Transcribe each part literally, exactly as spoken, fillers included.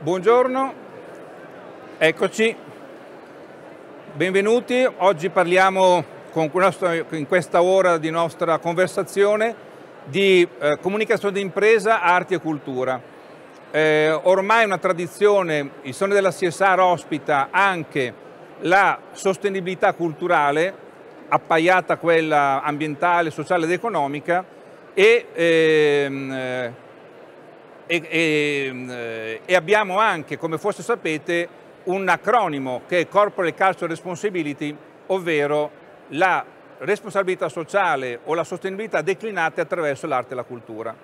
Buongiorno, eccoci, benvenuti. Oggi parliamo con questo, in questa ora di nostra conversazione di eh, comunicazione d'impresa, arti e cultura. Eh, ormai è una tradizione, il Salone della C S R ospita anche la sostenibilità culturale, appaiata quella ambientale, sociale ed economica, e ehm, E, e, e abbiamo anche, come forse sapete, un acronimo che è Corporate Cultural Responsibility, ovvero la responsabilità sociale o la sostenibilità declinate attraverso l'arte e la cultura.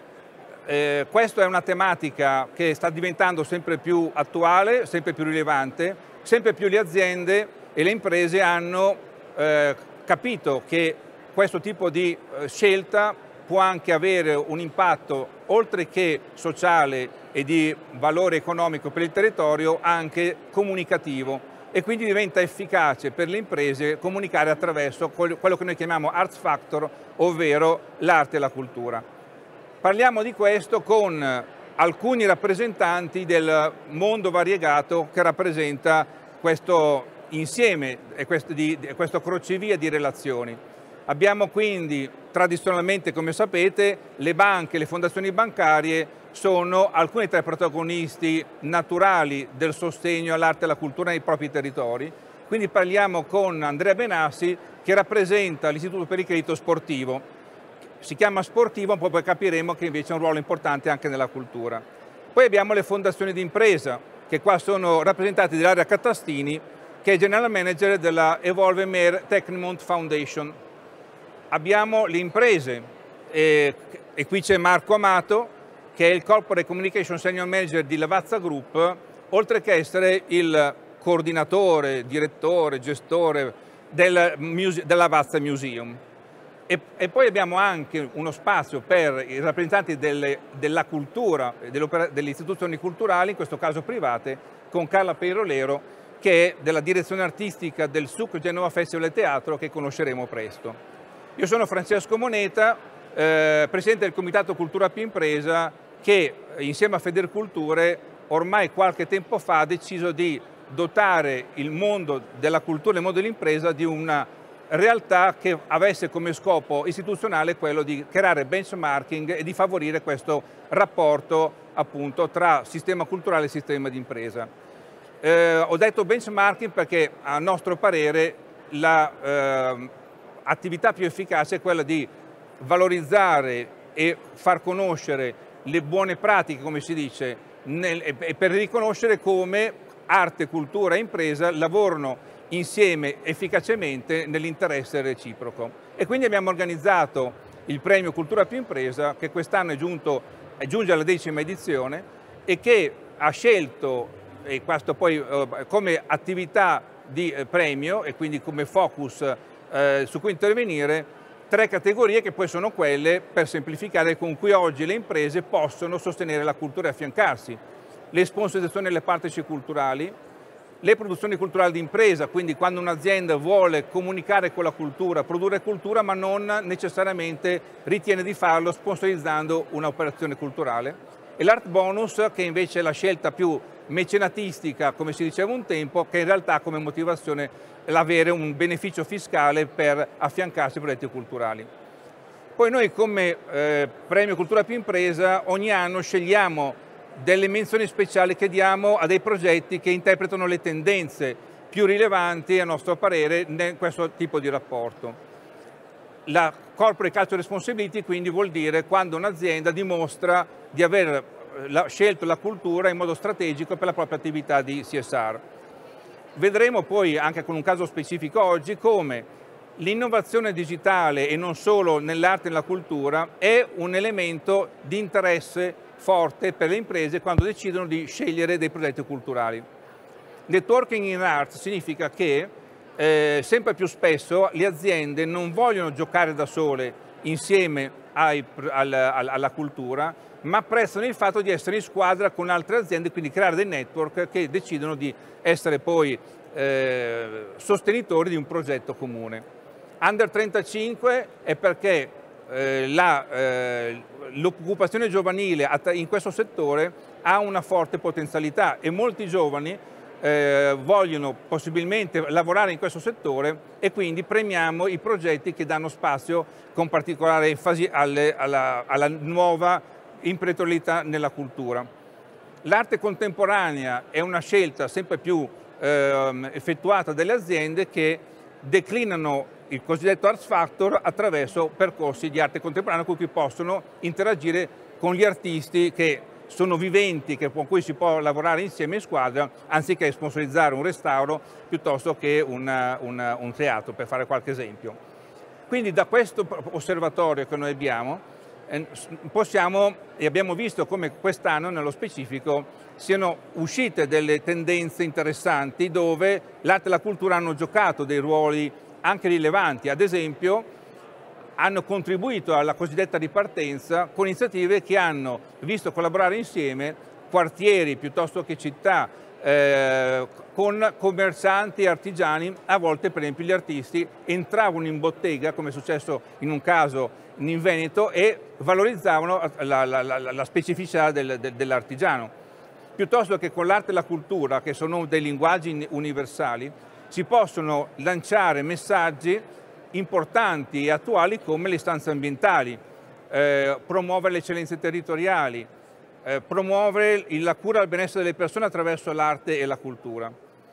Eh, questa è una tematica che sta diventando sempre più attuale, sempre più rilevante, sempre più le aziende e le imprese hanno eh, capito che questo tipo di eh, scelta può anche avere un impatto, oltre che sociale e di valore economico per il territorio, anche comunicativo, e quindi diventa efficace per le imprese comunicare attraverso quello che noi chiamiamo Art Factor, ovvero l'arte e la cultura. Parliamo di questo con alcuni rappresentanti del mondo variegato che rappresenta questo insieme e questo, di, questo crocevia di relazioni. Abbiamo quindi tradizionalmente, come sapete, le banche, le fondazioni bancarie sono alcuni tra i protagonisti naturali del sostegno all'arte e alla cultura nei propri territori. Quindi parliamo con Andrea Benassi, che rappresenta l'Istituto per il Credito Sportivo. Si chiama sportivo, poi capiremo che invece ha un ruolo importante anche nella cultura. Poi abbiamo le fondazioni di impresa, che qua sono rappresentate da Ilaria Catastini, che è General Manager della Evolve Mer Tecnimont Foundation. Abbiamo le imprese, e, e qui c'è Marco Amato, che è il Corporate Communication Senior Manager di Lavazza Group, oltre che essere il coordinatore, direttore, gestore del, del Lavazza Museum. E, e poi abbiamo anche uno spazio per i rappresentanti delle, della cultura, delle istituzioni culturali, in questo caso private, con Carla Peirolero, che è della direzione artistica del S U C Genova Festival e Teatro, che conosceremo presto. Io sono Francesco Moneta, eh, presidente del Comitato Cultura Più Impresa, che insieme a Federculture ormai qualche tempo fa ha deciso di dotare il mondo della cultura e il mondo dell'impresa di una realtà che avesse come scopo istituzionale quello di creare benchmarking e di favorire questo rapporto appunto tra sistema culturale e sistema di impresa. Eh, ho detto benchmarking perché a nostro parere la eh, attività più efficace è quella di valorizzare e far conoscere le buone pratiche, come si dice, nel, e per riconoscere come arte, cultura e impresa lavorano insieme efficacemente nell'interesse reciproco. E quindi abbiamo organizzato il premio Cultura Più Impresa, che quest'anno è, giunto, è giunge alla decima edizione e che ha scelto, e questo poi eh, come attività di eh, premio e quindi come focus Eh, su cui intervenire, tre categorie che poi sono quelle, per semplificare, con cui oggi le imprese possono sostenere la cultura e affiancarsi: le sponsorizzazioni e le partnership culturali, le produzioni culturali di impresa, quindi quando un'azienda vuole comunicare con la cultura, produrre cultura, ma non necessariamente ritiene di farlo sponsorizzando un'operazione culturale, e l'art bonus, che invece è la scelta più mecenatistica, come si diceva un tempo, che in realtà ha come motivazione l'avere un beneficio fiscale per affiancarsi ai progetti culturali. Poi noi come eh, Premio Cultura Più Impresa ogni anno scegliamo delle menzioni speciali che diamo a dei progetti che interpretano le tendenze più rilevanti, a nostro parere, in questo tipo di rapporto. La Corporate Cultural Responsibility quindi vuol dire quando un'azienda dimostra di aver scelto la cultura in modo strategico per la propria attività di C S R. Vedremo poi, anche con un caso specifico oggi, come l'innovazione digitale, e non solo nell'arte e nella cultura, è un elemento di interesse forte per le imprese quando decidono di scegliere dei progetti culturali. Networking in art significa che eh, sempre più spesso le aziende non vogliono giocare da sole insieme ai, al, al, alla cultura, ma apprezzano il fatto di essere in squadra con altre aziende, quindi creare dei network che decidono di essere poi eh, sostenitori di un progetto comune. Under trentacinque è perché eh, la, eh, l'occupazione giovanile in questo settore ha una forte potenzialità e molti giovani eh, vogliono possibilmente lavorare in questo settore e quindi premiamo i progetti che danno spazio con particolare enfasi alle, alla, alla nuova imprenditorialità nella cultura. L'arte contemporanea è una scelta sempre più eh, effettuata dalle aziende che declinano il cosiddetto Art Factor attraverso percorsi di arte contemporanea con cui possono interagire con gli artisti che sono viventi, che, con cui si può lavorare insieme in squadra, anziché sponsorizzare un restauro piuttosto che una, una, un teatro, per fare qualche esempio. Quindi da questo osservatorio che noi abbiamo, eh, possiamo, e abbiamo visto come quest'anno nello specifico siano uscite delle tendenze interessanti dove l'arte e la cultura hanno giocato dei ruoli anche rilevanti, ad esempio hanno contribuito alla cosiddetta ripartenza con iniziative che hanno visto collaborare insieme quartieri piuttosto che città eh, con commercianti e artigiani. A volte per esempio gli artisti entravano in bottega, come è successo in un caso in Veneto, e valorizzavano la, la, la, la specificità del, del, dell'artigiano, piuttosto che con l'arte e la cultura, che sono dei linguaggi universali, si possono lanciare messaggi importanti e attuali come le istanze ambientali, eh, promuovere le eccellenze territoriali, eh, promuovere la cura del benessere delle persone attraverso l'arte e la cultura.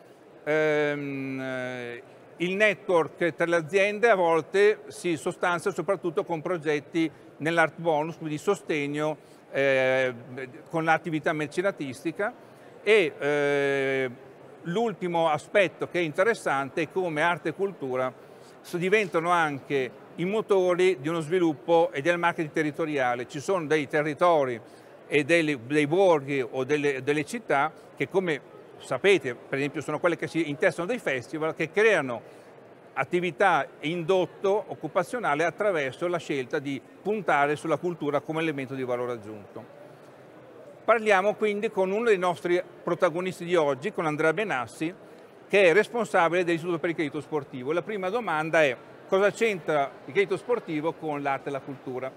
Ehm, il network tra le aziende a volte si sostanzia soprattutto con progetti nell'Art Bonus, quindi sostegno eh, con l'attività mecenatistica e eh, l'ultimo aspetto che è interessante è come arte e cultura diventano anche i motori di uno sviluppo e del marketing territoriale. Ci sono dei territori e dei, dei borghi o delle, delle città che, come sapete, per esempio sono quelle che si intestano dei festival, che creano attività e indotto occupazionale attraverso la scelta di puntare sulla cultura come elemento di valore aggiunto. Parliamo quindi con uno dei nostri protagonisti di oggi, con Andrea Benassi, che è responsabile dell'Istituto per il Credito Sportivo. La prima domanda è: cosa c'entra il credito sportivo con l'arte e la cultura?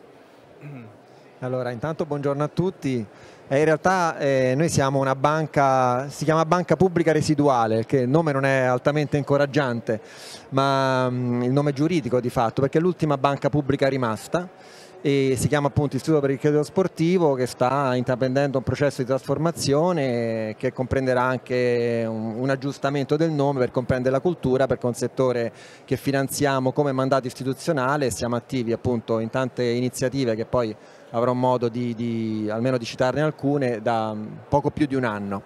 Allora, intanto buongiorno a tutti. Eh, in realtà eh, noi siamo una banca, si chiama Banca Pubblica Residuale, che il nome non è altamente incoraggiante, ma mh, il nome giuridico di fatto, perché è l'ultima banca pubblica rimasta. E si chiama appunto Istituto per il Credito Sportivo, che sta intraprendendo un processo di trasformazione che comprenderà anche un, un aggiustamento del nome per comprendere la cultura, perché è un settore che finanziamo come mandato istituzionale e siamo attivi appunto in tante iniziative che poi avrò modo di, di almeno di citarne alcune da poco più di un anno.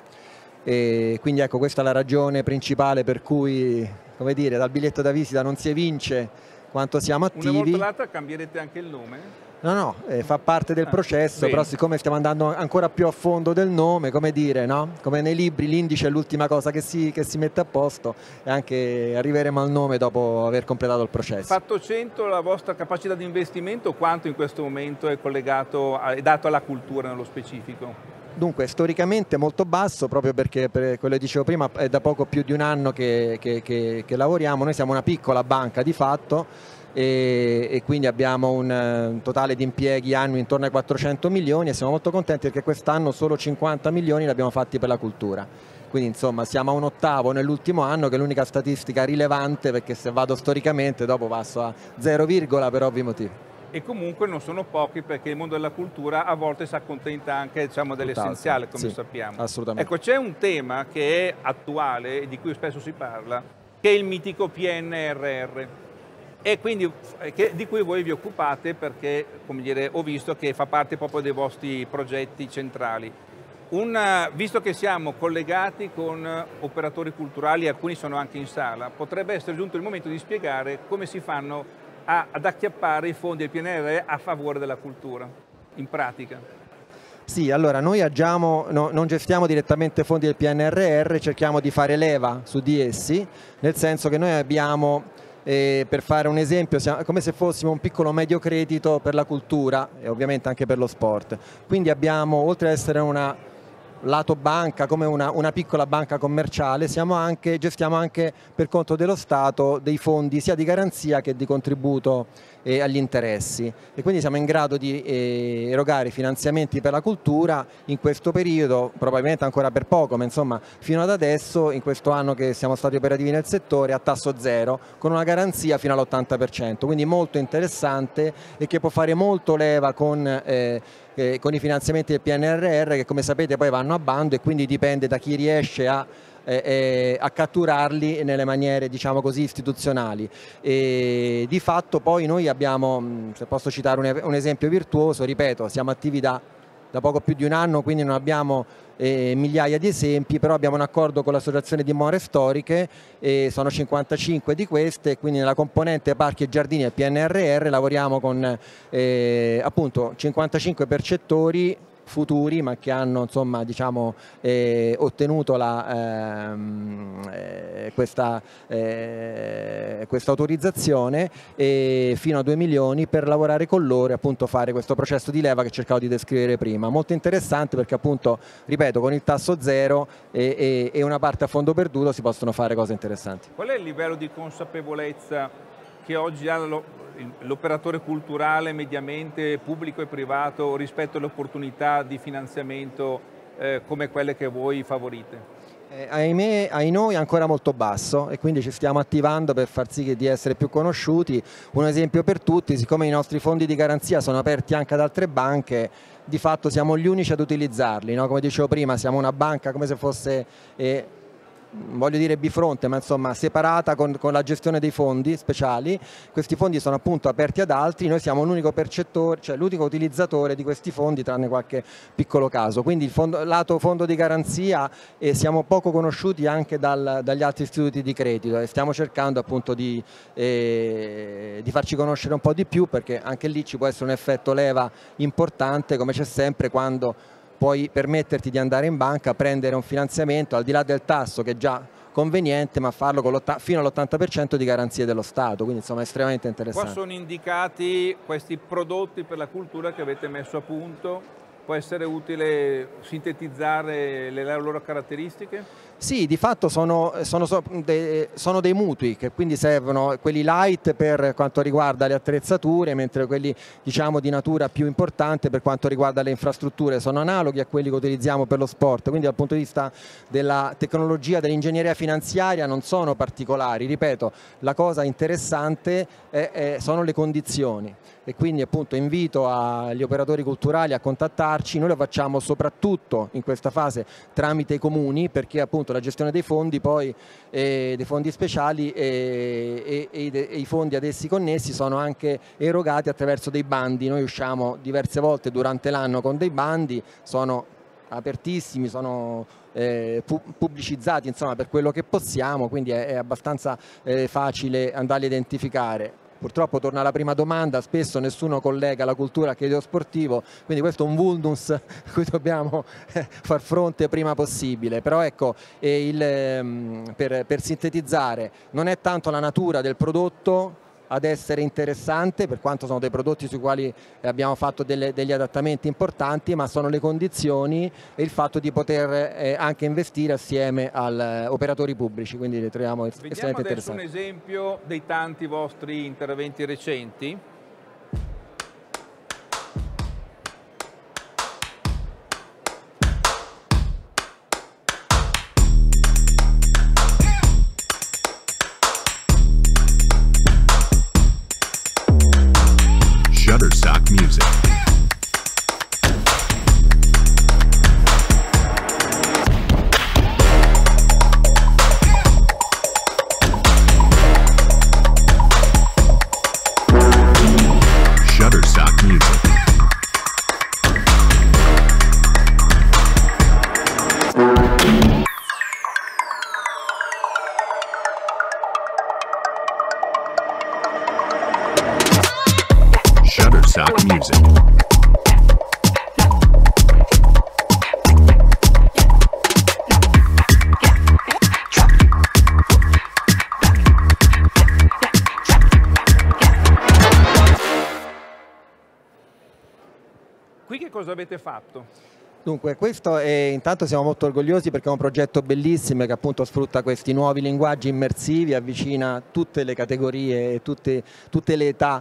E quindi ecco, questa è la ragione principale per cui, come dire, dal biglietto da visita non si evince quanto siamo attivi. Una volta l'altra cambierete anche il nome? No, no, eh, fa parte del ah, processo, bene. Però siccome stiamo andando ancora più a fondo del nome, come dire, no? Come nei libri l'indice è l'ultima cosa che si, che si mette a posto, e anche arriveremo al nome dopo aver completato il processo. Fatto cento, la vostra capacità di investimento quanto in questo momento è collegato, è dato alla cultura nello specifico? Dunque, storicamente molto basso, proprio perché, per quello che dicevo prima, è da poco più di un anno che, che, che, che lavoriamo. Noi siamo una piccola banca di fatto, e, e quindi abbiamo un, un totale di impieghi annui intorno ai quattrocento milioni, e siamo molto contenti perché quest'anno solo cinquanta milioni li abbiamo fatti per la cultura. Quindi insomma siamo a un ottavo nell'ultimo anno, che è l'unica statistica rilevante, perché se vado storicamente dopo passo a zero, per ovvi motivi. E comunque non sono pochi, perché il mondo della cultura a volte si accontenta anche, diciamo, dell'essenziale, come sì, sappiamo. Assolutamente. Ecco, c'è un tema che è attuale e di cui spesso si parla, che è il mitico P N R R, e quindi che, di cui voi vi occupate, perché, come dire, ho visto che fa parte proprio dei vostri progetti centrali. Una, visto che siamo collegati con operatori culturali, alcuni sono anche in sala, potrebbe essere giunto il momento di spiegare come si fanno a, ad acchiappare i fondi del P N R R a favore della cultura, in pratica. Sì, allora noi agiamo, no, non gestiamo direttamente fondi del P N R R, cerchiamo di fare leva su di essi, nel senso che noi abbiamo, eh, per fare un esempio, siamo, come se fossimo un piccolo medio credito per la cultura e ovviamente anche per lo sport. Quindi abbiamo, oltre ad essere una lato banca, come una, una piccola banca commerciale, siamo anche, gestiamo anche per conto dello Stato dei fondi sia di garanzia che di contributo e agli interessi, e quindi siamo in grado di eh, erogare finanziamenti per la cultura in questo periodo, probabilmente ancora per poco, ma insomma fino ad adesso, in questo anno che siamo stati operativi nel settore, a tasso zero, con una garanzia fino all'ottanta per cento, quindi molto interessante e che può fare molto leva con, eh, eh, con i finanziamenti del P N R R, che come sapete poi vanno a bando, e quindi dipende da chi riesce a Eh, a catturarli nelle maniere, diciamo così, istituzionali. E di fatto poi noi abbiamo, se posso citare un, un esempio virtuoso, ripeto, siamo attivi da, da poco più di un anno, quindi non abbiamo eh, migliaia di esempi, però abbiamo un accordo con l'associazione di more storiche, e sono cinquantacinque di queste, quindi nella componente parchi e giardini del P N R R lavoriamo con eh, appunto cinquantacinque percettori futuri, ma che hanno, insomma, diciamo, eh, ottenuto la, ehm, eh, questa, eh, questa autorizzazione, e fino a due milioni per lavorare con loro e appunto fare questo processo di leva che cercavo di descrivere prima. Molto interessante perché appunto, ripeto, con il tasso zero e, e, e una parte a fondo perduto si possono fare cose interessanti. Qual è il livello di consapevolezza che oggi ha lo l'operatore culturale mediamente pubblico e privato rispetto alle opportunità di finanziamento eh, come quelle che voi favorite? Eh, ahimè, ai noi è ancora molto basso, e quindi ci stiamo attivando per far sì che di essere più conosciuti. Un esempio per tutti: siccome i nostri fondi di garanzia sono aperti anche ad altre banche, di fatto siamo gli unici ad utilizzarli, no? Come dicevo prima, siamo una banca come se fosse eh, voglio dire bifronte, ma insomma separata con, con la gestione dei fondi speciali. Questi fondi sono appunto aperti ad altri, noi siamo l'unico percettore, cioè l'unico utilizzatore di questi fondi, tranne qualche piccolo caso. Quindi il fondo, lato fondo di garanzia, eh, siamo poco conosciuti anche dal, dagli altri istituti di credito, e stiamo cercando appunto di, eh, di farci conoscere un po' di più, perché anche lì ci può essere un effetto leva importante, come c'è sempre quando puoi permetterti di andare in banca, prendere un finanziamento al di là del tasso, che è già conveniente, ma farlo con fino all'ottanta per cento di garanzie dello Stato, quindi insomma è estremamente interessante. Qua sono indicati questi prodotti per la cultura che avete messo a punto. Può essere utile sintetizzare le loro caratteristiche? Sì, di fatto sono, sono, sono dei mutui che quindi servono, quelli light per quanto riguarda le attrezzature, mentre quelli, diciamo, di natura più importante per quanto riguarda le infrastrutture sono analoghi a quelli che utilizziamo per lo sport. Quindi dal punto di vista della tecnologia, dell'ingegneria finanziaria non sono particolari. Ripeto, la cosa interessante è, è, sono le condizioni, e quindi appunto invito agli operatori culturali a contattarci. Noi lo facciamo soprattutto in questa fase tramite i comuni, perché appunto la gestione dei fondi poi eh, dei fondi speciali e, e, e, e i fondi ad essi connessi sono anche erogati attraverso dei bandi. Noi usciamo diverse volte durante l'anno con dei bandi, sono apertissimi, sono eh, pu pubblicizzati insomma per quello che possiamo, quindi è, è abbastanza eh, facile andarli a identificare. Purtroppo torna alla prima domanda, spesso nessuno collega la cultura al credito sportivo, quindi questo è un vulnus a cui dobbiamo far fronte prima possibile. Però ecco, il, per, per sintetizzare, non è tanto la natura del prodotto ad essere interessante, per quanto sono dei prodotti sui quali abbiamo fatto delle, degli adattamenti importanti, ma sono le condizioni e il fatto di poter eh, anche investire assieme agli eh, operatori pubblici, quindi li troviamo estremamente interessanti. Vediamo adesso un esempio dei tanti vostri interventi recenti. Shutterstock Music. Shutterstock Music. Shutterstock Music. Qui che cosa avete fatto? Dunque, questo è, intanto siamo molto orgogliosi perché è un progetto bellissimo che appunto sfrutta questi nuovi linguaggi immersivi, avvicina tutte le categorie e tutte, tutte le età,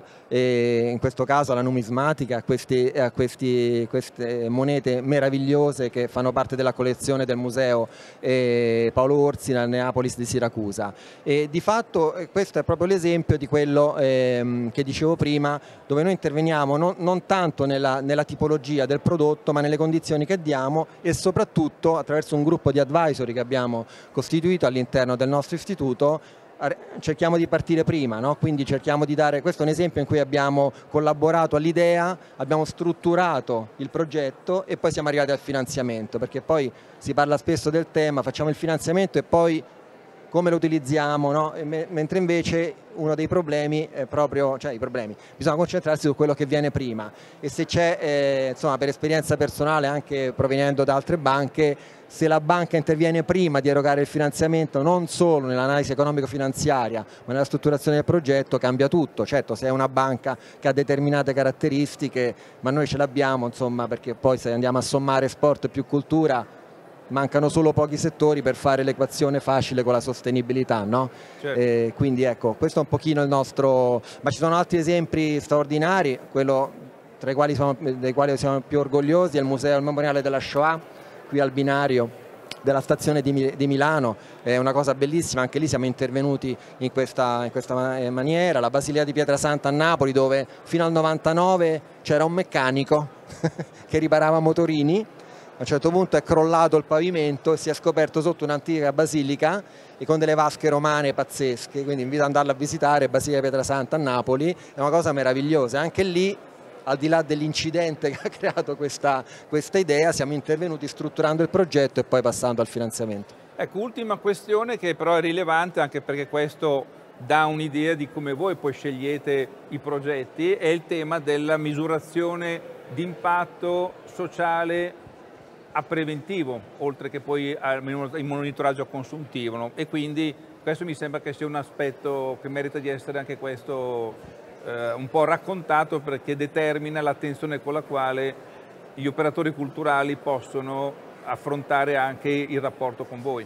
e in questo caso la numismatica, a, questi, a questi, queste monete meravigliose che fanno parte della collezione del museo eh, Paolo Orsina al Neapolis di Siracusa. E di fatto eh, questo è proprio l'esempio di quello eh, che dicevo prima, dove noi interveniamo non, non tanto nella, nella tipologia del prodotto ma nelle condizioni che diamo, e soprattutto attraverso un gruppo di advisory che abbiamo costituito all'interno del nostro istituto cerchiamo di partire prima, no? Quindi cerchiamo di dare, questo è un esempio in cui abbiamo collaborato all'idea, abbiamo strutturato il progetto e poi siamo arrivati al finanziamento, perché poi si parla spesso del tema, facciamo il finanziamento e poi come lo utilizziamo, no? me mentre invece uno dei problemi è proprio, cioè i problemi, bisogna concentrarsi su quello che viene prima, e se c'è, eh, insomma, per esperienza personale anche provenendo da altre banche, se la banca interviene prima di erogare il finanziamento non solo nell'analisi economico-finanziaria ma nella strutturazione del progetto, cambia tutto. Certo, se è una banca che ha determinate caratteristiche, ma noi ce l'abbiamo, insomma, perché poi se andiamo a sommare sport più cultura mancano solo pochi settori per fare l'equazione facile con la sostenibilità, no? Certo. Eh, quindi ecco, questo è un pochino il nostro, ma ci sono altri esempi straordinari, quello tra i quali siamo, dei quali siamo più orgogliosi è il Museo il Memoriale della Shoah, qui al binario della stazione di, di Milano, è una cosa bellissima, anche lì siamo intervenuti in questa, in questa maniera. La Basilica di Pietrasanta a Napoli, dove fino al novantanove c'era un meccanico che riparava motorini. A un certo punto è crollato il pavimento e si è scoperto sotto un'antica basilica e con delle vasche romane pazzesche, quindi invito ad andarla a visitare, Basilica Pietrasanta a Napoli, è una cosa meravigliosa. Anche lì, al di là dell'incidente che ha creato questa, questa idea, siamo intervenuti strutturando il progetto e poi passando al finanziamento. Ecco, ultima questione che però è rilevante anche perché questo dà un'idea di come voi poi scegliete i progetti, è il tema della misurazione di impatto sociale a preventivo, oltre che poi al monitoraggio consuntivo, no? E quindi questo mi sembra che sia un aspetto che merita di essere anche questo eh, un po' raccontato, perché determina l'attenzione con la quale gli operatori culturali possono affrontare anche il rapporto con voi.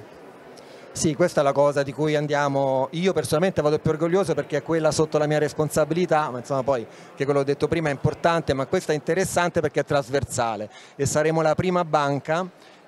Sì, questa è la cosa di cui andiamo, io personalmente vado più orgoglioso perché è quella sotto la mia responsabilità, ma insomma poi, che quello che ho detto prima è importante, ma questa è interessante perché è trasversale e saremo la prima banca,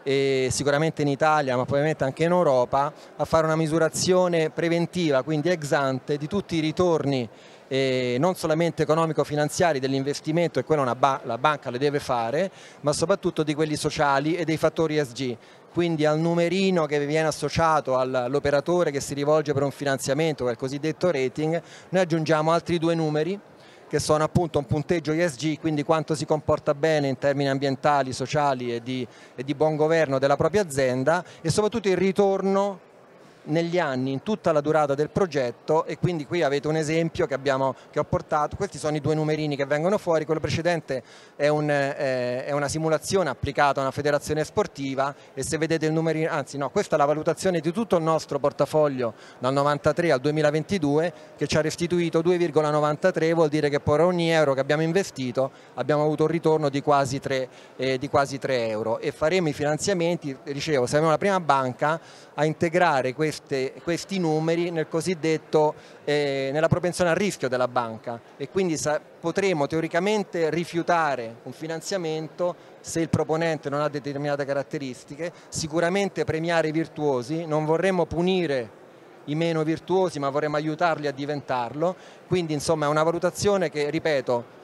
e sicuramente in Italia ma probabilmente anche in Europa, a fare una misurazione preventiva, quindi ex ante, di tutti i ritorni eh, non solamente economico-finanziari dell'investimento, e quello una ba la banca le deve fare, ma soprattutto di quelli sociali e dei fattori E S G. Quindi al numerino che viene associato all'operatore che si rivolge per un finanziamento, che è il cosiddetto rating, noi aggiungiamo altri due numeri che sono appunto un punteggio E S G, quindi quanto si comporta bene in termini ambientali, sociali e di, e di buon governo della propria azienda, e soprattutto il ritorno negli anni, in tutta la durata del progetto. E quindi qui avete un esempio che, abbiamo, che ho portato, questi sono i due numerini che vengono fuori, quello precedente è, un, eh, è una simulazione applicata a una federazione sportiva, e se vedete il numerino, anzi no, questa è la valutazione di tutto il nostro portafoglio dal novantatré al duemilaventidue, che ci ha restituito due virgola novantatré, vuol dire che per ogni euro che abbiamo investito abbiamo avuto un ritorno di quasi tre, eh, di quasi tre euro, e faremo i finanziamenti, dicevo, saremo la prima banca a integrare queste, questi numeri nel cosiddetto, eh, nella propensione al rischio della banca, e quindi potremo teoricamente rifiutare un finanziamento se il proponente non ha determinate caratteristiche, sicuramente premiare i virtuosi, non vorremmo punire i meno virtuosi ma vorremmo aiutarli a diventarlo, quindi insomma è una valutazione che, ripeto,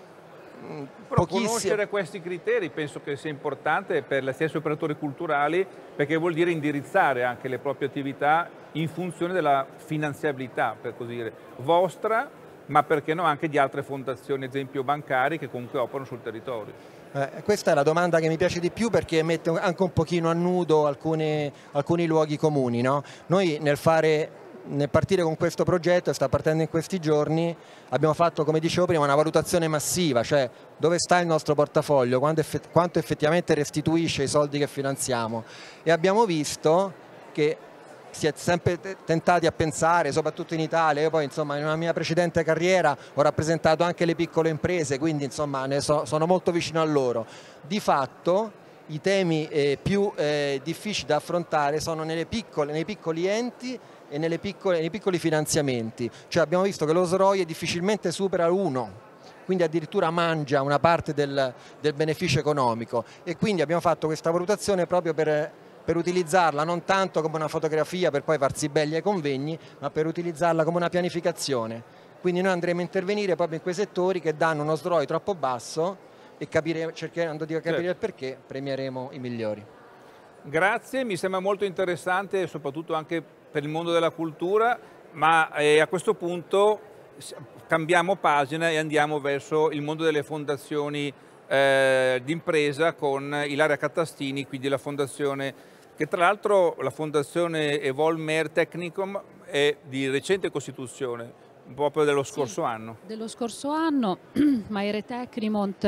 Però conoscere questi criteri penso che sia importante per gli stessi operatori culturali, perché vuol dire indirizzare anche le proprie attività in funzione della finanziabilità, per così dire, vostra, ma perché no anche di altre fondazioni, esempio bancari, che comunque operano sul territorio. Eh, questa è la domanda che mi piace di più, perché mette anche un pochino a nudo alcuni, alcuni luoghi comuni, no? Noi nel fare nel partire con questo progetto, e sta partendo in questi giorni, abbiamo fatto, come dicevo prima, una valutazione massiva, cioè dove sta il nostro portafoglio, quanto, effett quanto effettivamente restituisce i soldi che finanziamo, e abbiamo visto che si è sempre tentati a pensare, soprattutto in Italia, io poi insomma in una mia precedente carriera ho rappresentato anche le piccole imprese, quindi insomma ne so, sono molto vicino a loro, di fatto i temi eh, più eh, difficili da affrontare sono nelle piccole, nei piccoli enti e nelle piccole, nei piccoli finanziamenti. Cioè abbiamo visto che lo S R O I difficilmente supera l'uno, quindi addirittura mangia una parte del, del beneficio economico, e quindi abbiamo fatto questa valutazione proprio per, per utilizzarla non tanto come una fotografia per poi farsi belli ai convegni, ma per utilizzarla come una pianificazione. Quindi noi andremo a intervenire proprio in quei settori che danno uno S R O I troppo basso e capire, cercando di capire certo. il perché, premieremo i migliori. Grazie, mi sembra molto interessante soprattutto anche per il mondo della cultura, ma eh, a questo punto cambiamo pagina e andiamo verso il mondo delle fondazioni eh, d'impresa con Ilaria Cattastini, quindi la fondazione che tra l'altro la fondazione Evolmer Technicum è di recente costituzione, proprio dello scorso sì, anno. Dello scorso anno, Maire Tecnimont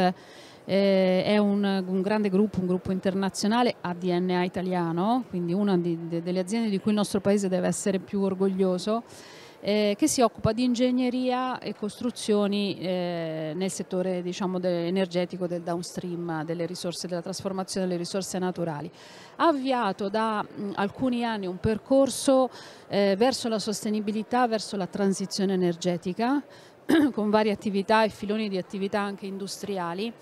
eh, è un, un grande gruppo, un gruppo internazionale a D N A italiano, quindi una di, de, delle aziende di cui il nostro paese deve essere più orgoglioso, eh, che si occupa di ingegneria e costruzioni eh, nel settore, diciamo, de, energetico del downstream, delle risorse, della trasformazione delle risorse naturali. Ha avviato da mh, alcuni anni un percorso eh, verso la sostenibilità, verso la transizione energetica, con varie attività e filoni di attività anche industriali,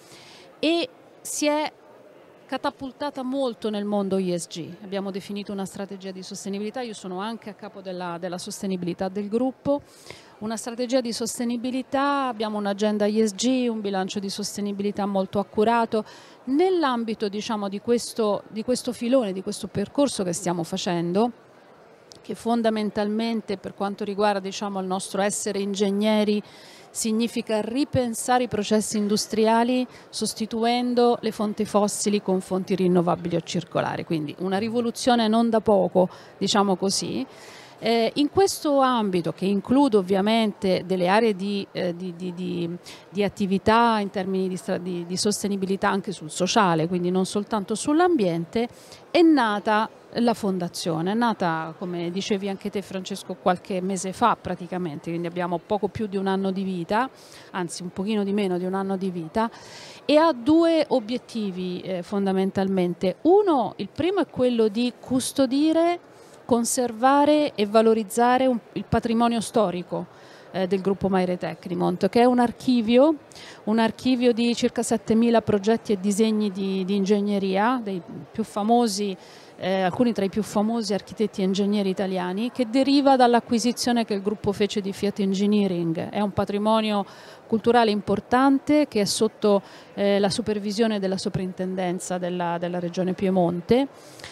e si è catapultata molto nel mondo E S G. Abbiamo definito una strategia di sostenibilità, io sono anche a capo della, della sostenibilità del gruppo, una strategia di sostenibilità, abbiamo un'agenda E S G, un bilancio di sostenibilità molto accurato. Nell'ambito, diciamo, di questo, di questo filone, di questo percorso che stiamo facendo, che fondamentalmente per quanto riguarda, diciamo, il nostro essere ingegneri significa ripensare i processi industriali sostituendo le fonti fossili con fonti rinnovabili o circolari, quindi una rivoluzione non da poco, diciamo così. Eh, in questo ambito, che include ovviamente delle aree di, eh, di, di, di, di attività in termini di, di, di sostenibilità anche sul sociale, quindi non soltanto sull'ambiente, è nata la fondazione. È nata, come dicevi anche te Francesco, qualche mese fa praticamente, quindi abbiamo poco più di un anno di vita, anzi un pochino di meno di un anno di vita, e ha due obiettivi eh, fondamentalmente. Uno, il primo è quello di custodire, conservare e valorizzare un, il patrimonio storico eh, del gruppo Maire Tecnimont, che è un archivio, un archivio di circa settemila progetti e disegni di, di ingegneria, dei più famosi, eh, alcuni tra i più famosi architetti e ingegneri italiani, che deriva dall'acquisizione che il gruppo fece di Fiat Engineering. È un patrimonio culturale importante che è sotto eh, la supervisione della soprintendenza della, della regione Piemonte,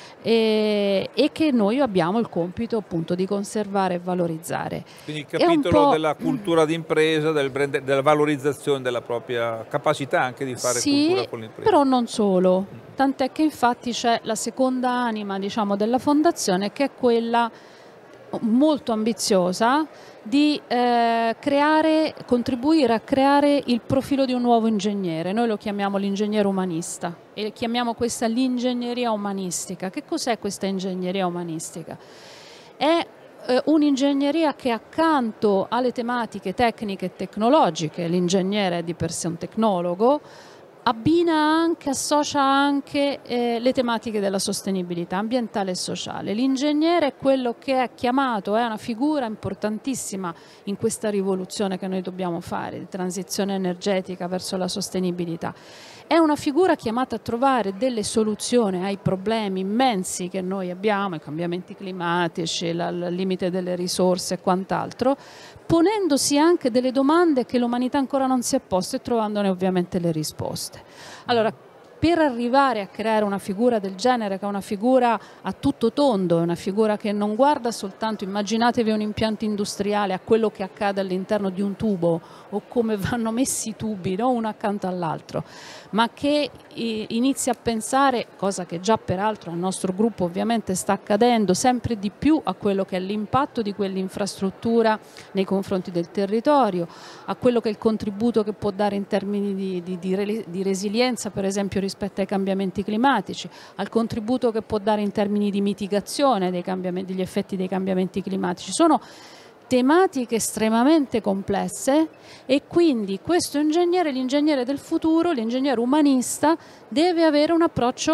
E, e che noi abbiamo il compito appunto di conservare e valorizzare. Quindi il capitolo della cultura d'impresa, del brand, della valorizzazione della propria capacità anche di fare sì, cultura con l'impresa. Però non solo, tant'è che infatti c'è la seconda anima, diciamo, della fondazione, che è quella molto ambiziosa di eh, creare, contribuire a creare il profilo di un nuovo ingegnere. Noi lo chiamiamo l'ingegnere umanista e chiamiamo questa l'ingegneria umanistica. Che cos'è questa ingegneria umanistica? È eh, un'ingegneria che accanto alle tematiche tecniche e tecnologiche, l'ingegnere è di per sé un tecnologo, abbina anche, associa anche eh, le tematiche della sostenibilità ambientale e sociale. L'ingegnere è quello che è chiamato, è una figura importantissima in questa rivoluzione che noi dobbiamo fare, di transizione energetica verso la sostenibilità. È una figura chiamata a trovare delle soluzioni ai problemi immensi che noi abbiamo, i cambiamenti climatici, la, il limite delle risorse e quant'altro, ponendosi anche delle domande che l'umanità ancora non si è posta e trovandone ovviamente le risposte. Allora, per arrivare a creare una figura del genere, che è una figura a tutto tondo, è una figura che non guarda soltanto, immaginatevi un impianto industriale, a quello che accade all'interno di un tubo o come vanno messi i tubi, no? Uno accanto all'altro, ma che eh, inizia a pensare, cosa che già peraltro al nostro gruppo ovviamente sta accadendo, sempre di più a quello che è l'impatto di quell'infrastruttura nei confronti del territorio, a quello che è il contributo che può dare in termini di, di, di, di resilienza, per esempio rispetto ai cambiamenti climatici, al contributo che può dare in termini di mitigazione dei cambiamenti, degli effetti dei cambiamenti climatici. Sono tematiche estremamente complesse e quindi questo ingegnere, l'ingegnere del futuro, l'ingegnere umanista, deve avere un approccio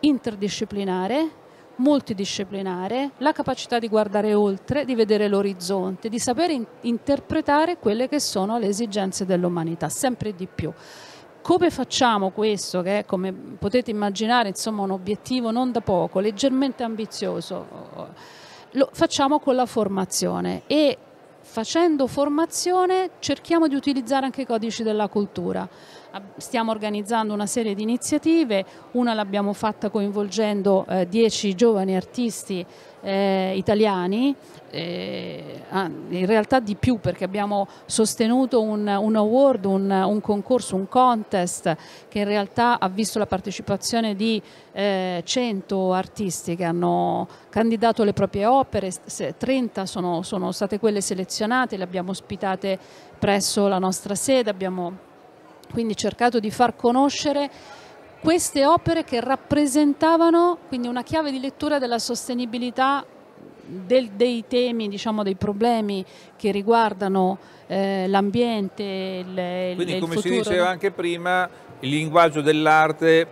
interdisciplinare, multidisciplinare, la capacità di guardare oltre, di vedere l'orizzonte, di saper in- interpretare quelle che sono le esigenze dell'umanità, sempre di più. Come facciamo questo, che è, come potete immaginare, insomma, un obiettivo non da poco, leggermente ambizioso? Lo facciamo con la formazione e facendo formazione cerchiamo di utilizzare anche i codici della cultura. Stiamo organizzando una serie di iniziative, una l'abbiamo fatta coinvolgendo eh, dieci giovani artisti eh, italiani, eh, in realtà di più, perché abbiamo sostenuto un, un award, un, un concorso, un contest che in realtà ha visto la partecipazione di eh, cento artisti che hanno candidato le proprie opere, trenta sono, sono state quelle selezionate, le abbiamo ospitate presso la nostra sede, abbiamo quindi cercato di far conoscere queste opere che rappresentavano quindi una chiave di lettura della sostenibilità del, dei temi, diciamo, dei problemi che riguardano eh, l'ambiente, il, quindi il come futuro. si diceva anche prima, il linguaggio dell'arte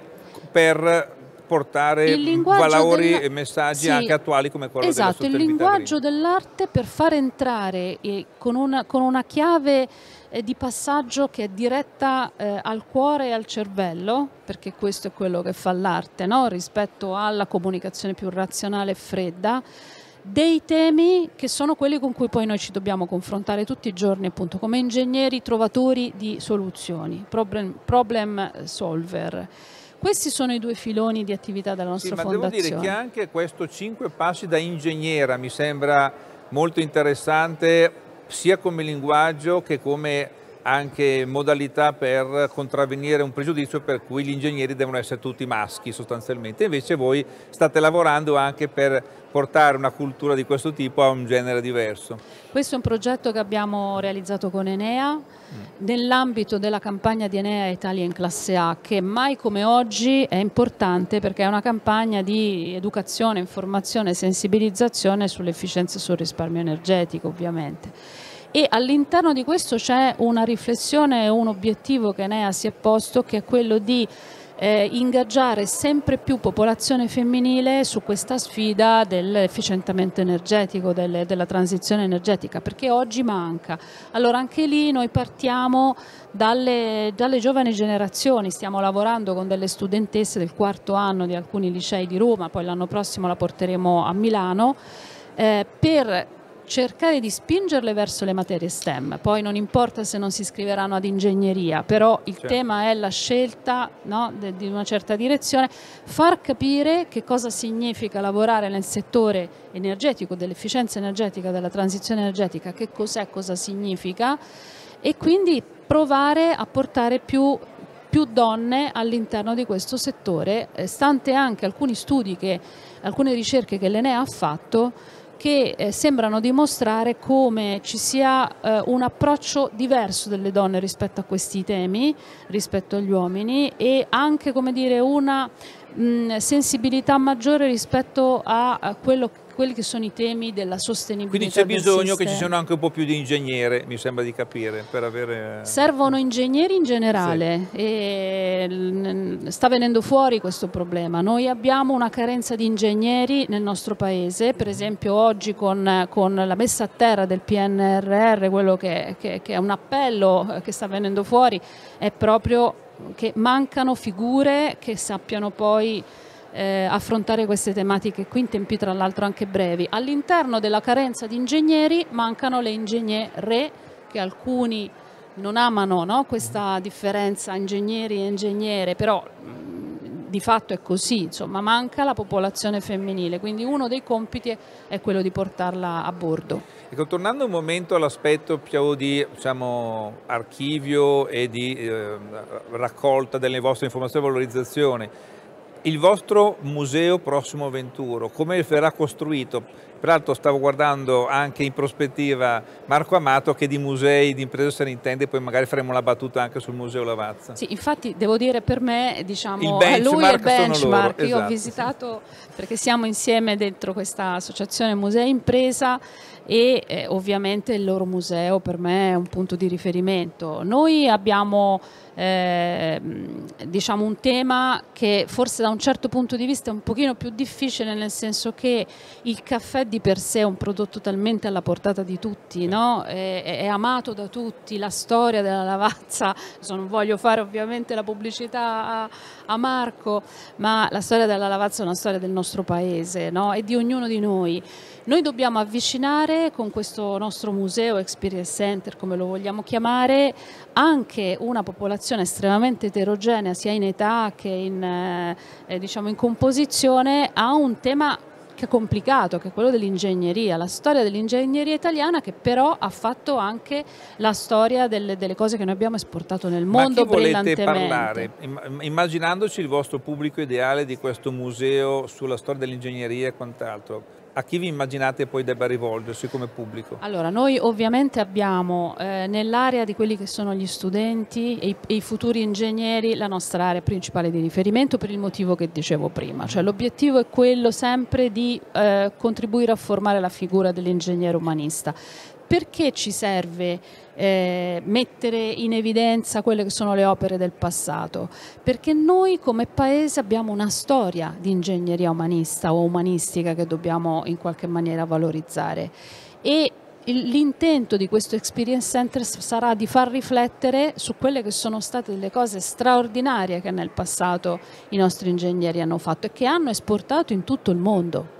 per portare valori della... e messaggi sì, anche attuali come quello esatto, della il sostenibilità linguaggio green. dell'arte per far entrare eh, con, una, con una chiave eh, di passaggio che è diretta eh, al cuore e al cervello, perché questo è quello che fa l'arte, no? Rispetto alla comunicazione più razionale e fredda, dei temi che sono quelli con cui poi noi ci dobbiamo confrontare tutti i giorni, appunto, come ingegneri trovatori di soluzioni, problem, problem solver. Questi sono i due filoni di attività della nostra sì, ma fondazione. Devo dire che anche questo cinque passi da ingegnera mi sembra molto interessante, sia come linguaggio che come anche modalità per contravvenire un pregiudizio per cui gli ingegneri devono essere tutti maschi sostanzialmente. Invece voi state lavorando anche per portare una cultura di questo tipo a un genere diverso. Questo è un progetto che abbiamo realizzato con Enea, mm. nell'ambito della campagna di Enea Italia in classe A, che mai come oggi è importante perché è una campagna di educazione, informazione e sensibilizzazione sull'efficienza e sul risparmio energetico, ovviamente. E all'interno di questo c'è una riflessione e un obiettivo che Enea si è posto, che è quello di eh, ingaggiare sempre più popolazione femminile su questa sfida dell'efficientamento energetico, delle, della transizione energetica, perché oggi manca. Allora anche lì noi partiamo dalle, dalle giovani generazioni, stiamo lavorando con delle studentesse del quarto anno di alcuni licei di Roma, poi l'anno prossimo la porteremo a Milano, eh, per cercare di spingerle verso le materie STEM. Poi non importa se non si iscriveranno ad ingegneria, però il certo. tema è la scelta, no, di una certa direzione, far capire che cosa significa lavorare nel settore energetico, dell'efficienza energetica, della transizione energetica, che cos'è, cosa significa, e quindi provare a portare più più donne all'interno di questo settore, stante anche alcuni studi, che, alcune ricerche che l'Enea ha fatto, che eh, sembrano dimostrare come ci sia eh, un approccio diverso delle donne rispetto a questi temi, rispetto agli uomini, e anche, come dire, una mh, sensibilità maggiore rispetto a, a quello che quelli che sono i temi della sostenibilità. Quindi c'è bisogno che ci siano anche un po' più di ingegnere, mi sembra di capire, per avere... Servono ingegneri in generale, sì. E sta venendo fuori questo problema. Noi abbiamo una carenza di ingegneri nel nostro paese, per esempio oggi con, con la messa a terra del P N R R, quello che, che, che è un appello che sta venendo fuori, è proprio che mancano figure che sappiano poi Eh, affrontare queste tematiche qui in tempi tra l'altro anche brevi. All'interno della carenza di ingegneri mancano le ingegnere, che alcuni non amano, no? Questa differenza ingegneri e ingegnere, però mh, di fatto è così, insomma, manca la popolazione femminile, quindi uno dei compiti è quello di portarla a bordo. Ecco, tornando un momento all'aspetto più di, diciamo, archivio e di eh, raccolta delle vostre informazioni e valorizzazione, il vostro museo Prossimo Venturo, come verrà costruito? Peraltro stavo guardando anche in prospettiva Marco Amato, che di musei di impresa se ne intende, poi magari faremo la battuta anche sul Museo Lavazza. Sì, infatti devo dire, per me, diciamo, il benchmark lui è il benchmark. Sono loro, Io esatto, ho visitato, perché siamo insieme dentro questa associazione Musei Impresa, e eh, ovviamente il loro museo per me è un punto di riferimento. Noi abbiamo eh, diciamo un tema che forse da un certo punto di vista è un pochino più difficile, nel senso che il caffè di per sé è un prodotto talmente alla portata di tutti, no? è, è amato da tutti, la storia della Lavazza, non voglio fare ovviamente la pubblicità a, a Marco, ma la storia della Lavazza è una storia del nostro paese, no? E di ognuno di noi. Noi dobbiamo avvicinare con questo nostro museo, Experience Center, come lo vogliamo chiamare, anche una popolazione estremamente eterogenea, sia in età che in, eh, diciamo in composizione, a un tema che è complicato, che è quello dell'ingegneria, la storia dell'ingegneria italiana, che però ha fatto anche la storia delle, delle cose che noi abbiamo esportato nel mondo brillantemente. Ma chi volete parlare? Immaginandoci il vostro pubblico ideale di questo museo sulla storia dell'ingegneria e quant'altro, a chi vi immaginate poi debba rivolgersi come pubblico? Allora, noi ovviamente abbiamo eh, nell'area di quelli che sono gli studenti e i, e i futuri ingegneri la nostra area principale di riferimento, per il motivo che dicevo prima, cioè l'obiettivo è quello sempre di eh, contribuire a formare la figura dell'ingegnere umanista. Perché ci serve eh, mettere in evidenza quelle che sono le opere del passato? Perché noi come paese abbiamo una storia di ingegneria umanista o umanistica che dobbiamo in qualche maniera valorizzare, e l'intento di questo Experience Center sarà di far riflettere su quelle che sono state delle cose straordinarie che nel passato i nostri ingegneri hanno fatto e che hanno esportato in tutto il mondo.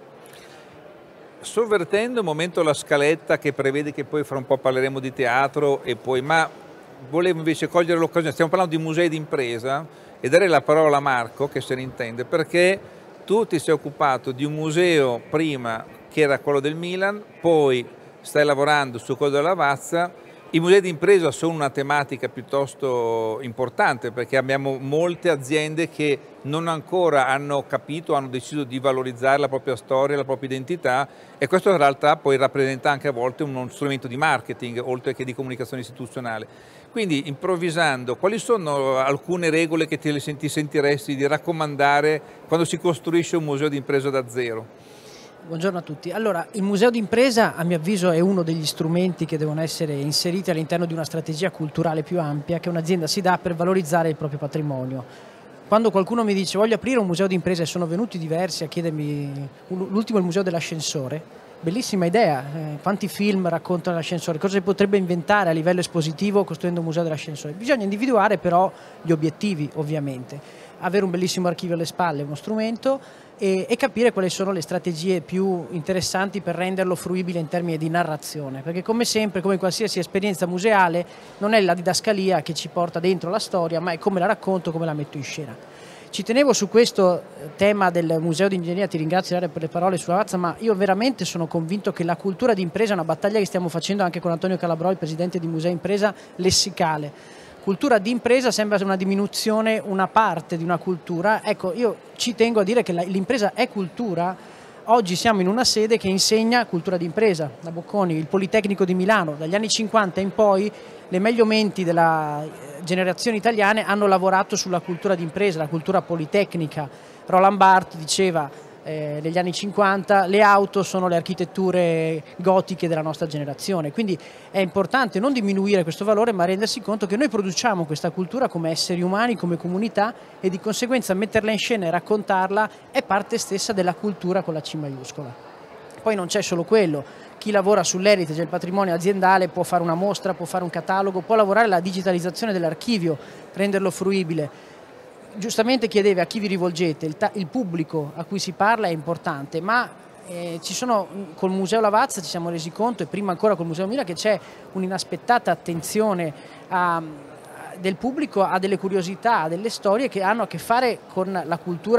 Sovvertendo un momento la scaletta che prevede che poi fra un po' parleremo di teatro e poi, ma volevo invece cogliere l'occasione, stiamo parlando di musei d'impresa, e dare la parola a Marco che se ne intende, perché tu ti sei occupato di un museo prima che era quello del Milan, poi stai lavorando su quello della Lavazza. I musei d'impresa sono una tematica piuttosto importante, perché abbiamo molte aziende che non ancora hanno capito, hanno deciso di valorizzare la propria storia, la propria identità, e questo in realtà poi rappresenta anche a volte uno strumento di marketing oltre che di comunicazione istituzionale. Quindi, improvvisando, quali sono alcune regole che ti sentiresti di raccomandare quando si costruisce un museo d'impresa da zero? Buongiorno a tutti. Allora, il museo d'impresa a mio avviso è uno degli strumenti che devono essere inseriti all'interno di una strategia culturale più ampia che un'azienda si dà per valorizzare il proprio patrimonio. Quando qualcuno mi dice voglio aprire un museo d'impresa, e sono venuti diversi a chiedermi, l'ultimo è il museo dell'ascensore, bellissima idea, eh, quanti film raccontano l'ascensore, cosa si potrebbe inventare a livello espositivo costruendo un museo dell'ascensore? Bisogna individuare però gli obiettivi, ovviamente, avere un bellissimo archivio alle spalle è uno strumento, e, e capire quali sono le strategie più interessanti per renderlo fruibile in termini di narrazione, perché come sempre, come in qualsiasi esperienza museale, non è la didascalia che ci porta dentro la storia, ma è come la racconto, come la metto in scena. Ci tenevo su questo tema del Museo di Ingegneria, ti ringrazio per le parole sulla Lavazza, ma io veramente sono convinto che la cultura di impresa è una battaglia che stiamo facendo anche con Antonio Calabrò, il presidente di Musei Impresa, lessicale. Cultura di impresa sembra una diminuzione, una parte di una cultura. Ecco, io ci tengo a dire che l'impresa è cultura. Oggi siamo in una sede che insegna cultura di impresa, la Bocconi, il Politecnico di Milano. Dagli anni cinquanta in poi le meglio menti della generazione italiane hanno lavorato sulla cultura di impresa, la cultura politecnica. Roland Barthes diceva eh, negli anni cinquanta le auto sono le architetture gotiche della nostra generazione, quindi è importante non diminuire questo valore ma rendersi conto che noi produciamo questa cultura come esseri umani, come comunità, e di conseguenza metterla in scena e raccontarla è parte stessa della cultura con la C maiuscola. Poi non c'è solo quello, chi lavora sull'heritage del patrimonio aziendale può fare una mostra, può fare un catalogo, può lavorare alla digitalizzazione dell'archivio, renderlo fruibile. Giustamente chiedeva a chi vi rivolgete, il, il pubblico a cui si parla è importante, ma eh, ci sono, col Museo Lavazza ci siamo resi conto, e prima ancora col Museo Milan, che c'è un'inaspettata attenzione a, a, del pubblico a delle curiosità, a delle storie che hanno a che fare con la cultura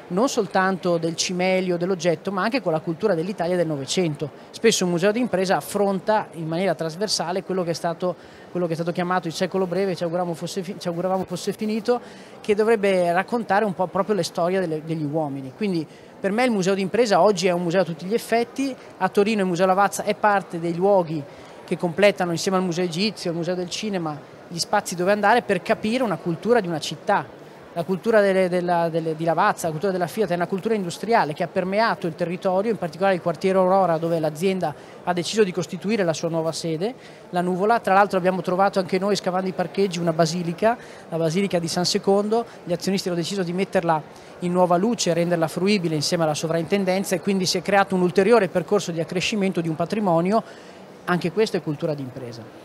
non soltanto del cimelio, dell'oggetto, ma anche con la cultura dell'Italia del Novecento. Spesso un museo di impresa affronta in maniera trasversale quello che è stato, quello che è stato chiamato il secolo breve, ci auguravamo fosse, ci auguravamo fosse finito, che dovrebbe raccontare un po' proprio le storie delle, degli uomini. Quindi per me il museo di impresa oggi è un museo a tutti gli effetti. A Torino il Museo Lavazza è parte dei luoghi che completano insieme al Museo Egizio, al Museo del Cinema, gli spazi dove andare per capire una cultura di una città. La cultura delle, della, delle, di Lavazza, la cultura della Fiat è una cultura industriale che ha permeato il territorio, in particolare il quartiere Aurora, dove l'azienda ha deciso di costituire la sua nuova sede, la Nuvola. Tra l'altro abbiamo trovato anche noi, scavando i parcheggi, una basilica, la Basilica di San Secondo. Gli azionisti hanno deciso di metterla in nuova luce, renderla fruibile insieme alla sovrintendenza, e quindi si è creato un ulteriore percorso di accrescimento di un patrimonio. Anche questo è cultura d'impresa.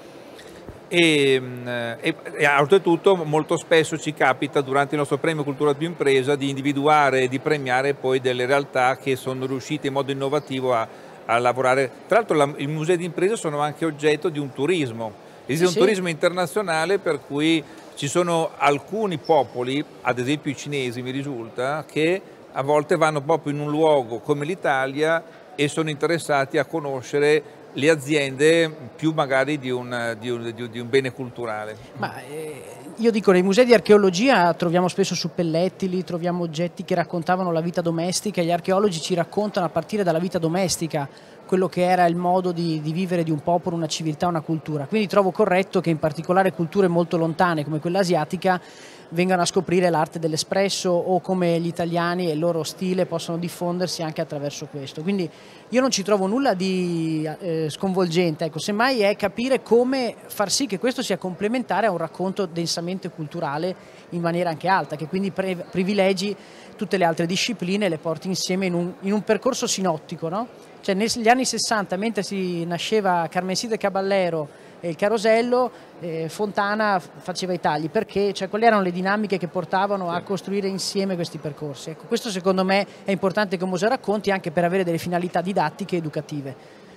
E, e, e oltretutto molto spesso ci capita durante il nostro premio Cultura di Impresa di individuare e di premiare poi delle realtà che sono riuscite in modo innovativo a, a lavorare. Tra l'altro i musei di impresa sono anche oggetto di un turismo, esiste sì, un sì. turismo internazionale per cui ci sono alcuni popoli, ad esempio i cinesi mi risulta, che a volte vanno proprio in un luogo come l'Italia e sono interessati a conoscere le aziende più magari di un, di un, di un bene culturale. Ma, eh, io dico, nei musei di archeologia troviamo spesso suppellettili, troviamo oggetti che raccontavano la vita domestica, e gli archeologi ci raccontano a partire dalla vita domestica quello che era il modo di, di vivere di un popolo, una civiltà, una cultura. Quindi trovo corretto che in particolare culture molto lontane come quella asiatica vengano a scoprire l'arte dell'espresso, o come gli italiani e il loro stile possono diffondersi anche attraverso questo. Quindi io non ci trovo nulla di eh, sconvolgente, ecco, semmai è capire come far sì che questo sia complementare a un racconto densamente culturale in maniera anche alta, che quindi privilegi tutte le altre discipline e le porti insieme in un, in un percorso sinottico, no? Cioè negli anni sessanta, mentre si nasceva Carmenside Caballero e il Carosello, eh, Fontana faceva i tagli. Perché? Cioè, quali erano le dinamiche che portavano a costruire insieme questi percorsi? Ecco, questo secondo me è importante che un museo racconti, anche per avere delle finalità didattiche e educative.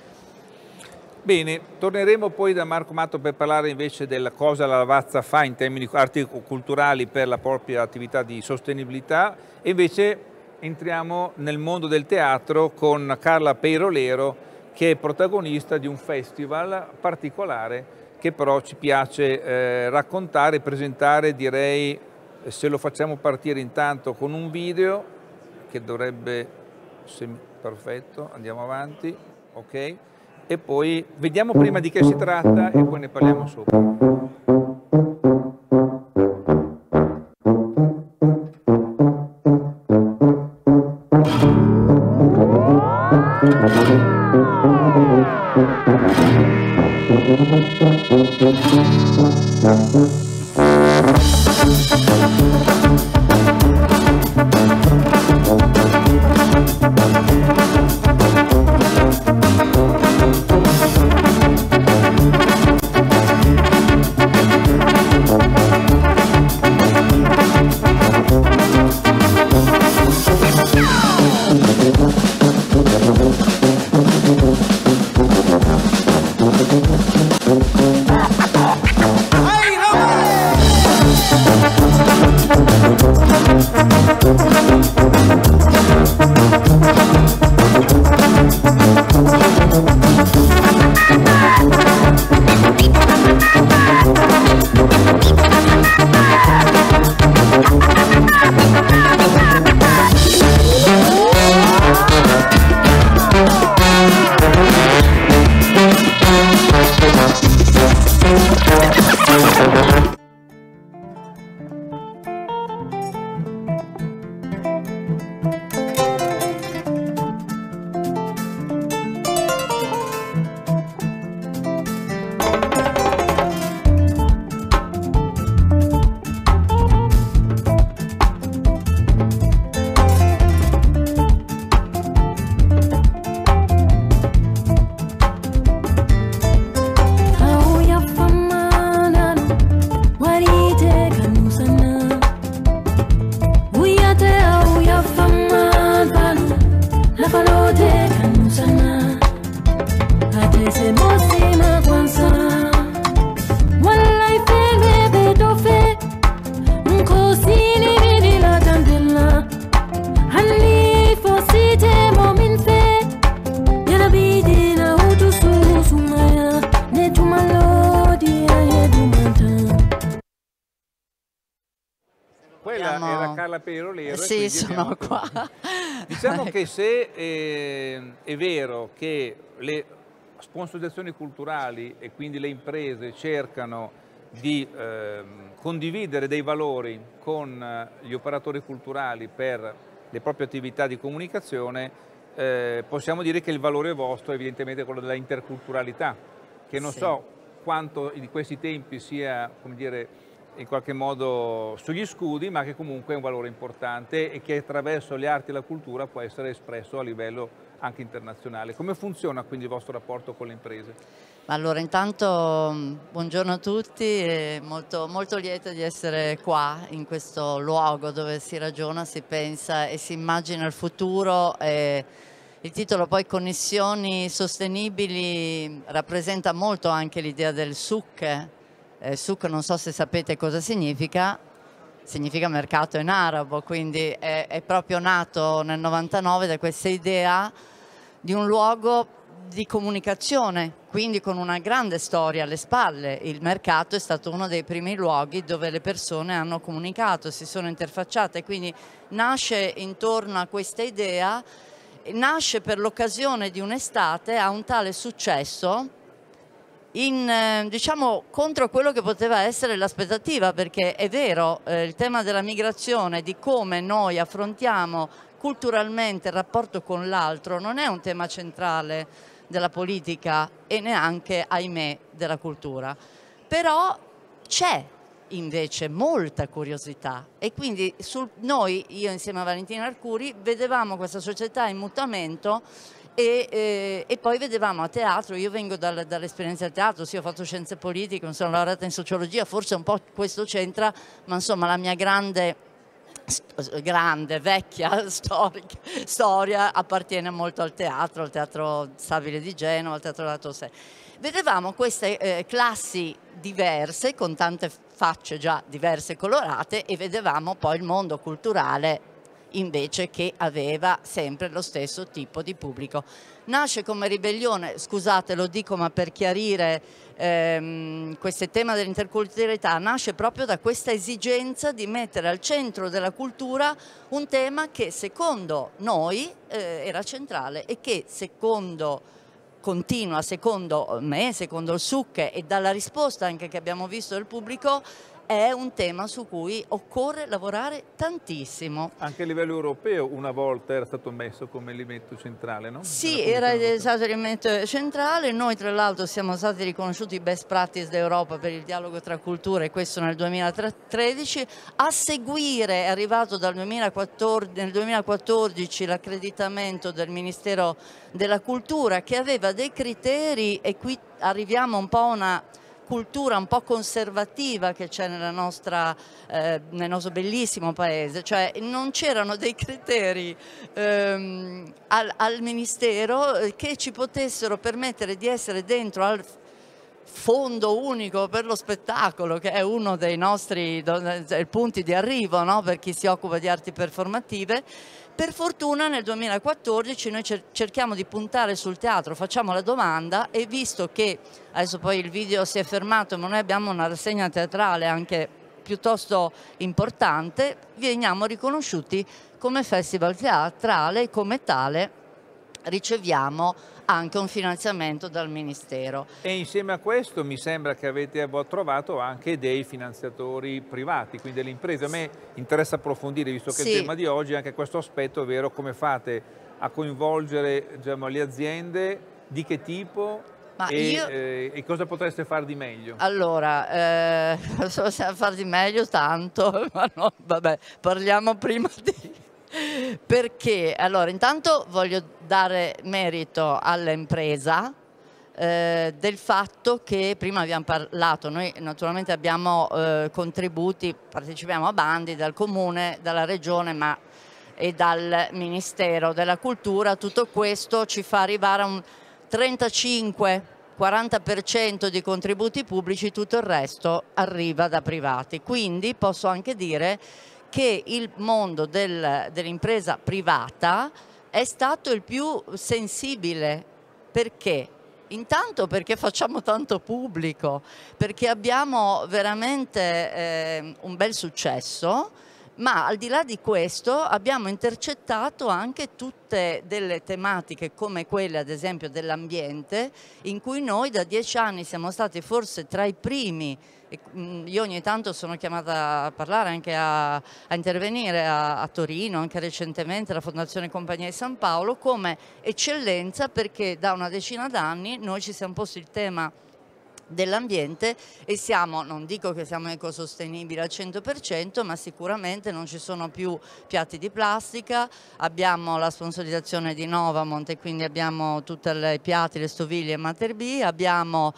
Bene, torneremo poi da Marco Matto per parlare invece della cosa la Lavazza fa in termini artico-culturali per la propria attività di sostenibilità, e invece entriamo nel mondo del teatro con Carla Peirolero, che è protagonista di un festival particolare che però ci piace eh, raccontare e presentare. Direi, se lo facciamo partire intanto con un video che dovrebbe, se, perfetto, andiamo avanti, ok, e poi vediamo prima di che si tratta e poi ne parliamo sopra. Hey, no! capello Sì, sono qua. Diciamo che se eh, è vero che le sponsorizzazioni culturali e quindi le imprese cercano di eh, condividere dei valori con eh, gli operatori culturali per le proprie attività di comunicazione, eh, possiamo dire che il valore vostro è evidentemente quello della interculturalità, che non Sì. so quanto in questi tempi sia, come dire, in qualche modo sugli scudi, ma che comunque è un valore importante e che attraverso le arti e la cultura può essere espresso a livello anche internazionale. Come funziona quindi il vostro rapporto con le imprese? Allora, intanto buongiorno a tutti, e molto, molto lieta di essere qua in questo luogo dove si ragiona, si pensa e si immagina il futuro. E il titolo poi Connessioni sostenibili rappresenta molto anche l'idea del S U C. Eh, S U C non so se sapete cosa significa, significa mercato in arabo, quindi è, è proprio nato nel novantanove da questa idea di un luogo di comunicazione, quindi con una grande storia alle spalle. Il mercato è stato uno dei primi luoghi dove le persone hanno comunicato, si sono interfacciate, quindi nasce intorno a questa idea, nasce per l'occasione di un'estate, ha un tale successo in, eh, diciamo, contro quello che poteva essere l'aspettativa, perché è vero, eh, il tema della migrazione, di come noi affrontiamo culturalmente il rapporto con l'altro, non è un tema centrale della politica e neanche, ahimè, della cultura. Però c'è invece molta curiosità e quindi sul, noi, io insieme a Valentina Arcuri, vedevamo questa società in mutamento e, eh, e poi vedevamo a teatro. Io vengo dal, dall'esperienza del teatro, sì, ho fatto scienze politiche, mi sono laureata in sociologia, forse un po' questo c'entra, ma insomma la mia grande grande, vecchia storica, storia appartiene molto al teatro, al Teatro Stabile di Genova, al Teatro Lato sei. Vedevamo queste eh, classi diverse, con tante facce già diverse e colorate, e vedevamo poi il mondo culturale invece che aveva sempre lo stesso tipo di pubblico. Nasce come ribellione, scusate lo dico ma per chiarire ehm, questo tema dell'interculturalità, nasce proprio da questa esigenza di mettere al centro della cultura un tema che secondo noi eh, era centrale e che secondo continua, secondo me, secondo il S U C e dalla risposta anche che abbiamo visto del pubblico, è un tema su cui occorre lavorare tantissimo. Anche a livello europeo una volta era stato messo come elemento centrale, no? Sì, era stato elemento centrale. Noi tra l'altro siamo stati riconosciuti best practice d'Europa per il dialogo tra culture, questo nel duemilatredici. A seguire è arrivato dal duemilaquattordici, nel duemilaquattordici l'accreditamento del Ministero della Cultura, che aveva dei criteri, e qui arriviamo un po' a una cultura un po' conservativa che c'è nella nostra, eh, nel nostro bellissimo paese, cioè non c'erano dei criteri ehm, al, al Ministero che ci potessero permettere di essere dentro al Fondo Unico per lo Spettacolo, che è uno dei nostri punti di arrivo, no? Per chi si occupa di arti performative. Per fortuna nel duemilaquattordici noi cerchiamo di puntare sul teatro, facciamo la domanda e visto che, adesso poi il video si è fermato, ma noi abbiamo una rassegna teatrale anche piuttosto importante, veniamo riconosciuti come festival teatrale e come tale riceviamo anche un finanziamento dal Ministero. E insieme a questo mi sembra che avete trovato anche dei finanziatori privati, quindi delle imprese. A me interessa approfondire, visto che sì, il tema di oggi è anche questo aspetto, ovvero come fate a coinvolgere, diciamo, le aziende, di che tipo Ma e, io... eh, e cosa potreste fare di meglio? Allora, eh, possiamo fare di meglio tanto, ma no, vabbè, parliamo prima di... Perché? Allora, intanto voglio dare merito all'impresa eh, del fatto che prima abbiamo parlato, noi naturalmente abbiamo eh, contributi, partecipiamo a bandi dal Comune, dalla Regione ma, e dal Ministero della Cultura. Tutto questo ci fa arrivare a un trentacinque quaranta per cento di contributi pubblici, tutto il resto arriva da privati. Quindi posso anche dire che il mondo del, dell'impresa privata è stato il più sensibile. Perché? Intanto perché facciamo tanto pubblico, perché abbiamo veramente eh, un bel successo, Ma al di là di questo abbiamo intercettato anche tutte delle tematiche come quelle ad esempio dell'ambiente, in cui noi da dieci anni siamo stati forse tra i primi. Io ogni tanto sono chiamata a parlare, anche a, a intervenire a, a Torino, anche recentemente alla Fondazione Compagnia di San Paolo, come eccellenza, perché da una decina d'anni noi ci siamo posti il tema dell'ambiente e siamo, non dico che siamo ecosostenibili al cento per cento, ma sicuramente non ci sono più piatti di plastica, abbiamo la sponsorizzazione di Novamont e quindi abbiamo tutti i piatti, le stoviglie Mater B, abbiamo,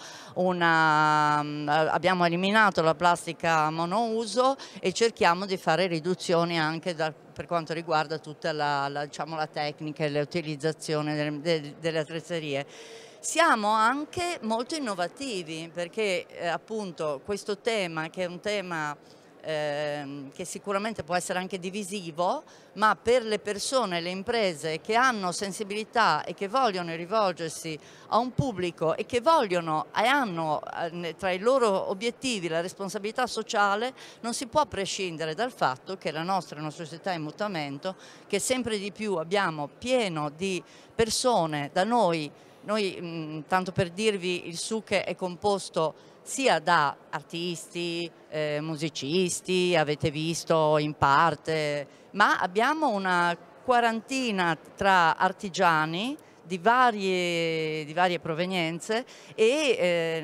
una, abbiamo eliminato la plastica monouso e cerchiamo di fare riduzioni anche dal per quanto riguarda tutta la, la, diciamo, la tecnica e l'utilizzazione delle, delle, delle attrezzerie. Siamo anche molto innovativi perché eh, appunto questo tema, che è un tema eh, che sicuramente può essere anche divisivo, ma per le persone, le imprese che hanno sensibilità e che vogliono rivolgersi a un pubblico e che vogliono e hanno eh, tra i loro obiettivi la responsabilità sociale, non si può prescindere dal fatto che la nostra è una società in mutamento, che sempre di più abbiamo pieno di persone da noi. Noi, mh, tanto per dirvi, il S U C è composto sia da artisti, eh, musicisti, avete visto in parte, ma abbiamo una quarantina tra artigiani di varie, di varie provenienze e eh,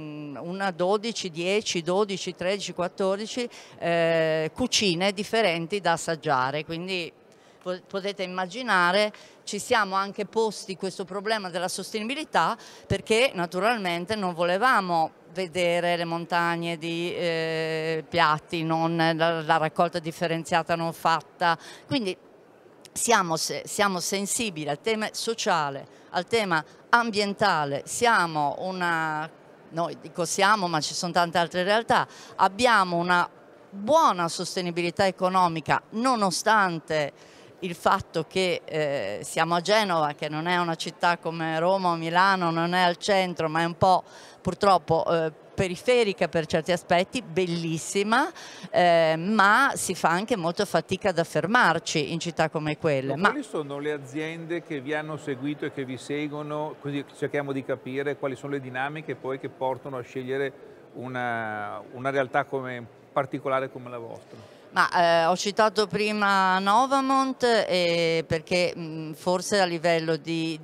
una dodici, dieci, dodici, tredici, quattordici eh, cucine differenti da assaggiare, quindi potete immaginare ci siamo anche posti questo problema della sostenibilità perché naturalmente non volevamo vedere le montagne di eh, piatti, non, la, la raccolta differenziata non fatta, quindi siamo, siamo sensibili al tema sociale, al tema ambientale, siamo una, noi dico siamo ma ci sono tante altre realtà, abbiamo una buona sostenibilità economica nonostante il fatto che eh, siamo a Genova, che non è una città come Roma o Milano, non è al centro, ma è un po' purtroppo eh, periferica per certi aspetti, bellissima, eh, ma si fa anche molta fatica ad affermarci in città come quelle. Ma ma quali sono le aziende che vi hanno seguito e che vi seguono, così cerchiamo di capire quali sono le dinamiche poi che portano a scegliere una, una realtà come, particolare come la vostra? Ma, eh, ho citato prima Novamont eh, perché mh, forse a livello di,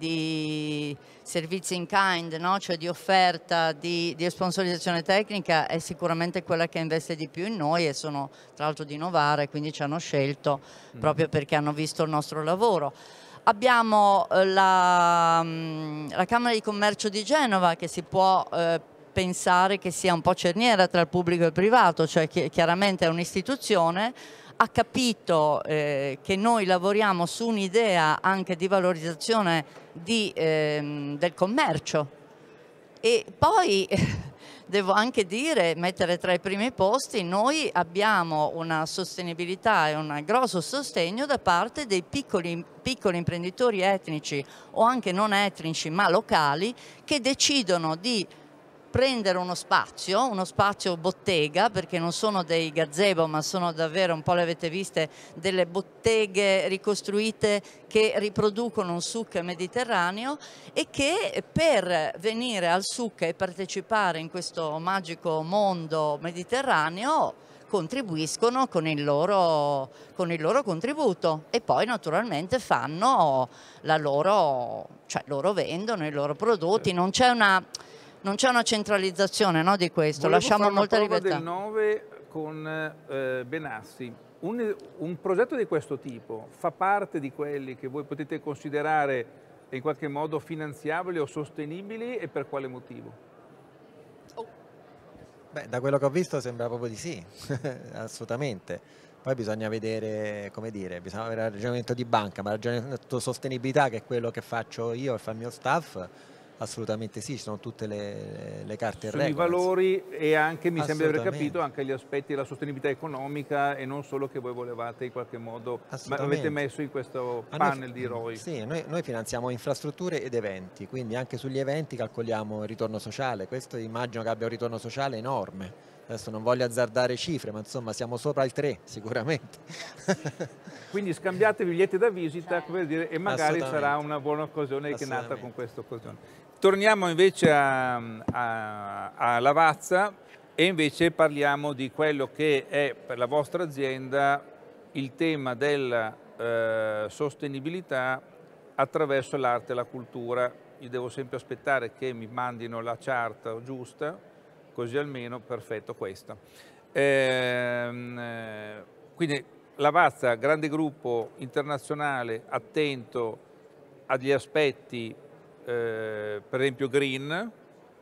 di servizi in kind, no? Cioè di offerta, di, di sponsorizzazione tecnica è sicuramente quella che investe di più in noi e sono tra l'altro di Novara e quindi ci hanno scelto mm. proprio perché hanno visto il nostro lavoro. Abbiamo eh, la, mh, la Camera di Commercio di Genova che si può eh, pensare che sia un po' cerniera tra il pubblico e il privato, cioè che chiaramente è un'istituzione, ha capito eh, che noi lavoriamo su un'idea anche di valorizzazione di, ehm, del commercio e poi devo anche dire, mettere tra i primi posti, noi abbiamo una sostenibilità e un grosso sostegno da parte dei piccoli, piccoli imprenditori etnici o anche non etnici ma locali che decidono di prendere uno spazio, uno spazio bottega, perché non sono dei gazebo ma sono davvero, un po' le avete viste, delle botteghe ricostruite che riproducono un S U C mediterraneo e che per venire al S U C e partecipare in questo magico mondo mediterraneo contribuiscono con il loro, con il loro contributo e poi naturalmente fanno la loro, cioè loro vendono i loro prodotti, non c'è una... Non c'è una centralizzazione, no, di questo, Volevo lasciamo fare molta una prova libertà. del nove con eh, Benassi. Un, un progetto di questo tipo fa parte di quelli che voi potete considerare in qualche modo finanziabili o sostenibili e per quale motivo? Oh. Beh, da quello che ho visto sembra proprio di sì, assolutamente. Poi bisogna vedere, come dire, bisogna avere il ragionamento di banca, ma il ragionamento sostenibilità che è quello che faccio io e fa il mio staff, assolutamente sì, ci sono tutte le, le carte in regola. Sui valori e anche, mi sembra di aver capito, anche gli aspetti della sostenibilità economica e non solo che voi volevate in qualche modo, ma avete messo in questo panel noi, di R O I. Sì, noi, noi finanziamo infrastrutture ed eventi, quindi anche sugli eventi calcoliamo il ritorno sociale, questo immagino che abbia un ritorno sociale enorme Adesso non voglio azzardare cifre, ma insomma siamo sopra il tre sicuramente. Quindi scambiate biglietti da visita, come dire, e magari sarà una buona occasione che è nata con questa occasione. Torniamo invece a, a, a Lavazza e invece parliamo di quello che è per la vostra azienda il tema della eh, sostenibilità attraverso l'arte e la cultura. Io devo sempre aspettare che mi mandino la chart giusta, così almeno, perfetto, questa. Ehm, eh, quindi Lavazza, grande gruppo internazionale, attento agli aspetti, eh, per esempio green,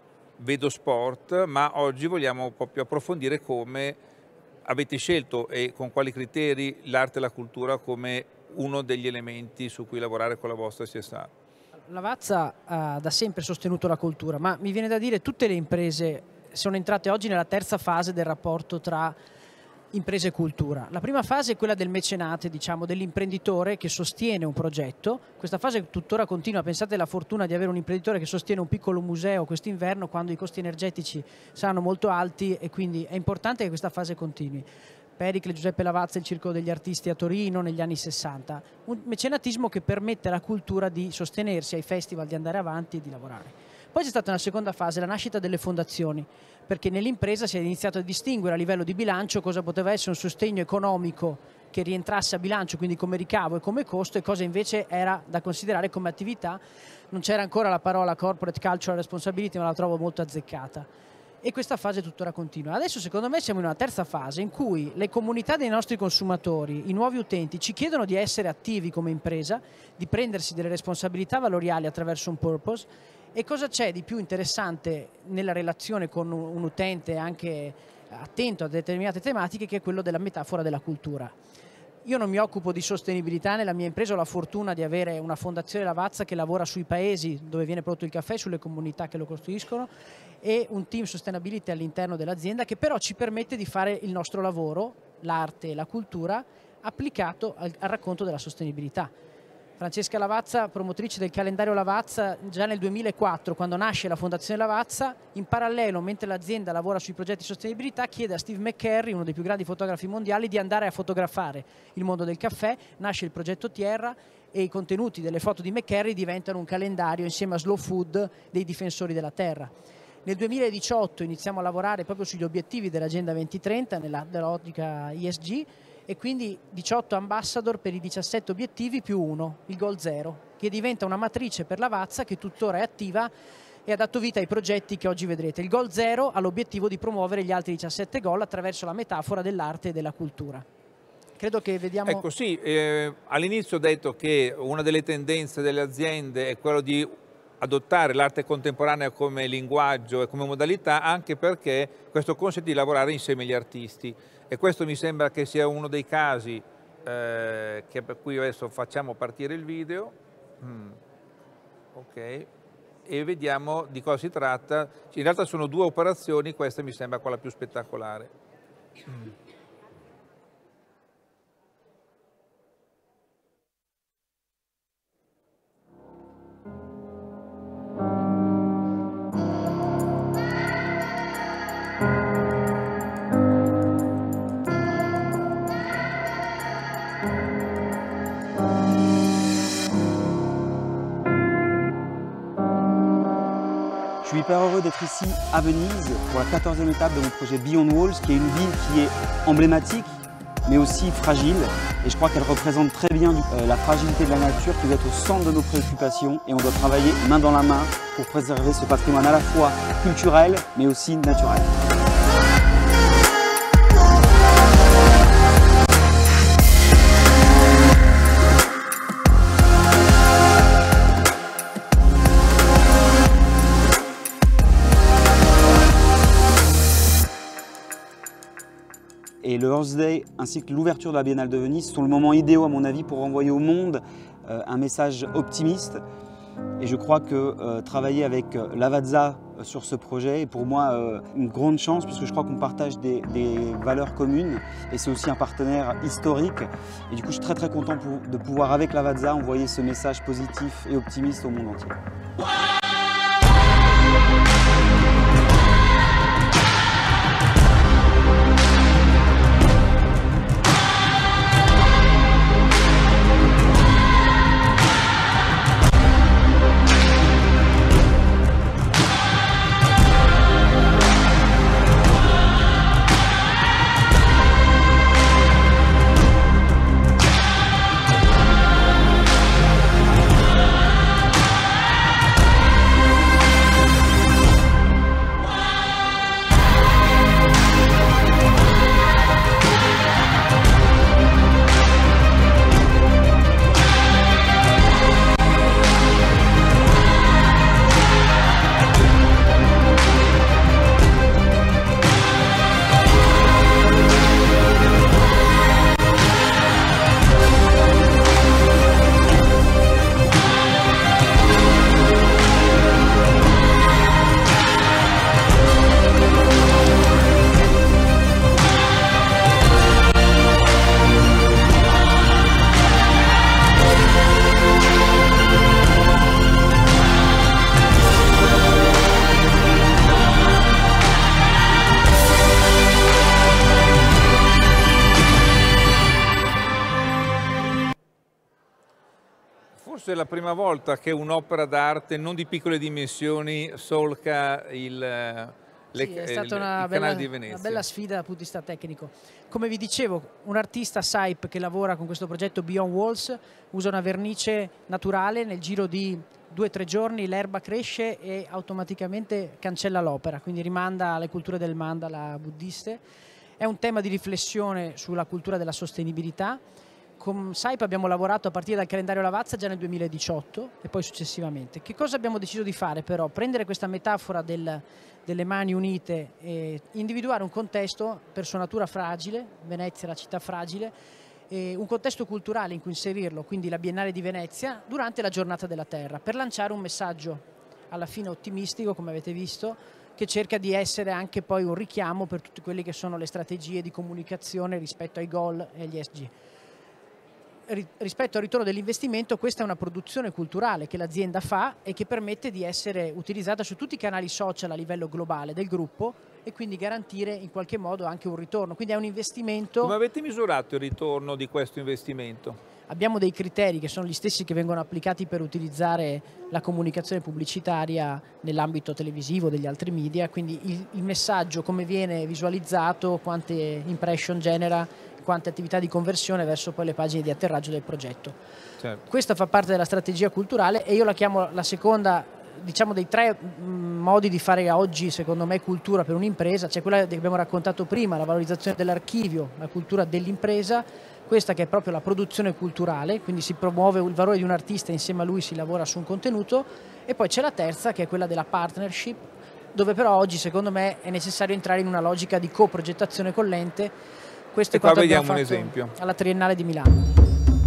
vedo sport, ma oggi vogliamo un po' più approfondire come avete scelto e con quali criteri l'arte e la cultura come uno degli elementi su cui lavorare con la vostra C S A. Lavazza ha da sempre sostenuto la cultura, ma mi viene da dire tutte le imprese sono entrate oggi nella terza fase del rapporto tra imprese e cultura. La prima fase è quella del mecenate, diciamo, dell'imprenditore che sostiene un progetto. Questa fase tuttora continua. Pensate alla fortuna di avere un imprenditore che sostiene un piccolo museo quest'inverno quando i costi energetici saranno molto alti, e quindi è importante che questa fase continui. Pericle, Giuseppe Lavazza, il Circolo degli Artisti a Torino negli anni sessanta. Un mecenatismo che permette alla cultura di sostenersi, ai festival di andare avanti e di lavorare. Poi c'è stata una seconda fase, la nascita delle fondazioni, perché nell'impresa si è iniziato a distinguere a livello di bilancio cosa poteva essere un sostegno economico che rientrasse a bilancio, quindi come ricavo e come costo, e cosa invece era da considerare come attività. Non c'era ancora la parola corporate cultural responsibility, ma la trovo molto azzeccata. E questa fase tuttora continua. Adesso secondo me siamo in una terza fase in cui le comunità dei nostri consumatori, i nuovi utenti, ci chiedono di essere attivi come impresa, di prendersi delle responsabilità valoriali attraverso un purpose. E cosa c'è di più interessante nella relazione con un utente anche attento a determinate tematiche, che è quello della metafora della cultura. Io non mi occupo di sostenibilità nella mia impresa, ho la fortuna di avere una fondazione Lavazza che lavora sui paesi dove viene prodotto il caffè, sulle comunità che lo costruiscono, e un team sustainability all'interno dell'azienda che però ci permette di fare il nostro lavoro, l'arte e la cultura, applicato al, al racconto della sostenibilità. Francesca Lavazza, promotrice del calendario Lavazza, già nel duemilaquattro, quando nasce la Fondazione Lavazza, in parallelo, mentre l'azienda lavora sui progetti di sostenibilità, chiede a Steve McCurry, uno dei più grandi fotografi mondiali, di andare a fotografare il mondo del caffè. Nasce il progetto Tierra e i contenuti delle foto di McCurry diventano un calendario insieme a Slow Food dei difensori della terra. Nel duemiladiciotto iniziamo a lavorare proprio sugli obiettivi dell'Agenda duemilatrenta nell'ottica E S G, e quindi diciotto ambassador per i diciassette obiettivi più uno, il Goal Zero, che diventa una matrice per Lavazza che tuttora è attiva e ha dato vita ai progetti che oggi vedrete. Il Goal Zero ha l'obiettivo di promuovere gli altri diciassette goal attraverso la metafora dell'arte e della cultura. Credo che vediamo... Ecco sì, eh, all'inizio ho detto che una delle tendenze delle aziende è quello di adottare l'arte contemporanea come linguaggio e come modalità, anche perché questo consente di lavorare insieme agli artisti. E questo mi sembra che sia uno dei casi eh, che per cui adesso facciamo partire il video. Mm. Ok, e vediamo di cosa si tratta. In realtà sono due operazioni, questa mi sembra quella più spettacolare. Mm. Je suis hyper heureux d'être ici à Venise pour la quatorzième étape de mon projet Beyond Walls, qui est une ville qui est emblématique mais aussi fragile, et je crois qu'elle représente très bien euh, la fragilité de la nature qui doit être au centre de nos préoccupations, et on doit travailler main dans la main pour préserver ce patrimoine à la fois culturel mais aussi naturel. Et le Earth Day ainsi que l'ouverture de la Biennale de Venise sont le moment idéal à mon avis pour envoyer au monde euh, un message optimiste. Et je crois que euh, travailler avec euh, Lavazza euh, sur ce projet est pour moi euh, une grande chance, puisque je crois qu'on partage des, des valeurs communes et c'est aussi un partenaire historique. Et du coup je suis très très content pour, de pouvoir avec Lavazza envoyer ce message positif et optimiste au monde entier. Forse è la prima volta che un'opera d'arte non di piccole dimensioni solca il, le, sì, è stata il, una, il bella, canale di Venezia. una bella sfida dal punto di vista tecnico. Come vi dicevo, un artista S A I P che lavora con questo progetto Beyond Walls usa una vernice naturale, nel giro di due o tre giorni l'erba cresce e automaticamente cancella l'opera, quindi rimanda alle culture del mandala buddiste. È un tema di riflessione sulla cultura della sostenibilità. Con S A I P abbiamo lavorato a partire dal calendario Lavazza già nel duemiladiciotto e poi successivamente. Che cosa abbiamo deciso di fare però? Prendere questa metafora del, delle mani unite e individuare un contesto per sua natura fragile, Venezia è la città fragile, e un contesto culturale in cui inserirlo, quindi la Biennale di Venezia, durante la Giornata della Terra, per lanciare un messaggio alla fine ottimistico, come avete visto, che cerca di essere anche poi un richiamo per tutte quelle che sono le strategie di comunicazione rispetto ai goal e agli S G. Rispetto al ritorno dell'investimento, questa è una produzione culturale che l'azienda fa e che permette di essere utilizzata su tutti i canali social a livello globale del gruppo e quindi garantire in qualche modo anche un ritorno. Quindi è un investimento. Come avete misurato il ritorno di questo investimento? Abbiamo dei criteri che sono gli stessi che vengono applicati per utilizzare la comunicazione pubblicitaria nell'ambito televisivo, degli altri media, quindi il, il messaggio come viene visualizzato, quante impression genera, quante attività di conversione verso poi le pagine di atterraggio del progetto. Certo. Questa fa parte della strategia culturale e io la chiamo la seconda, diciamo dei tre mh, modi di fare oggi secondo me cultura per un'impresa. C'è quella che abbiamo raccontato prima, la valorizzazione dell'archivio, la cultura dell'impresa, questa che è proprio la produzione culturale, quindi si promuove il valore di un artista e insieme a lui si lavora su un contenuto, e poi c'è la terza che è quella della partnership, dove però oggi secondo me è necessario entrare in una logica di coprogettazione con l'ente. Questo è qua quanto abbiamo vediamo un fatto esempio alla Triennale di Milano.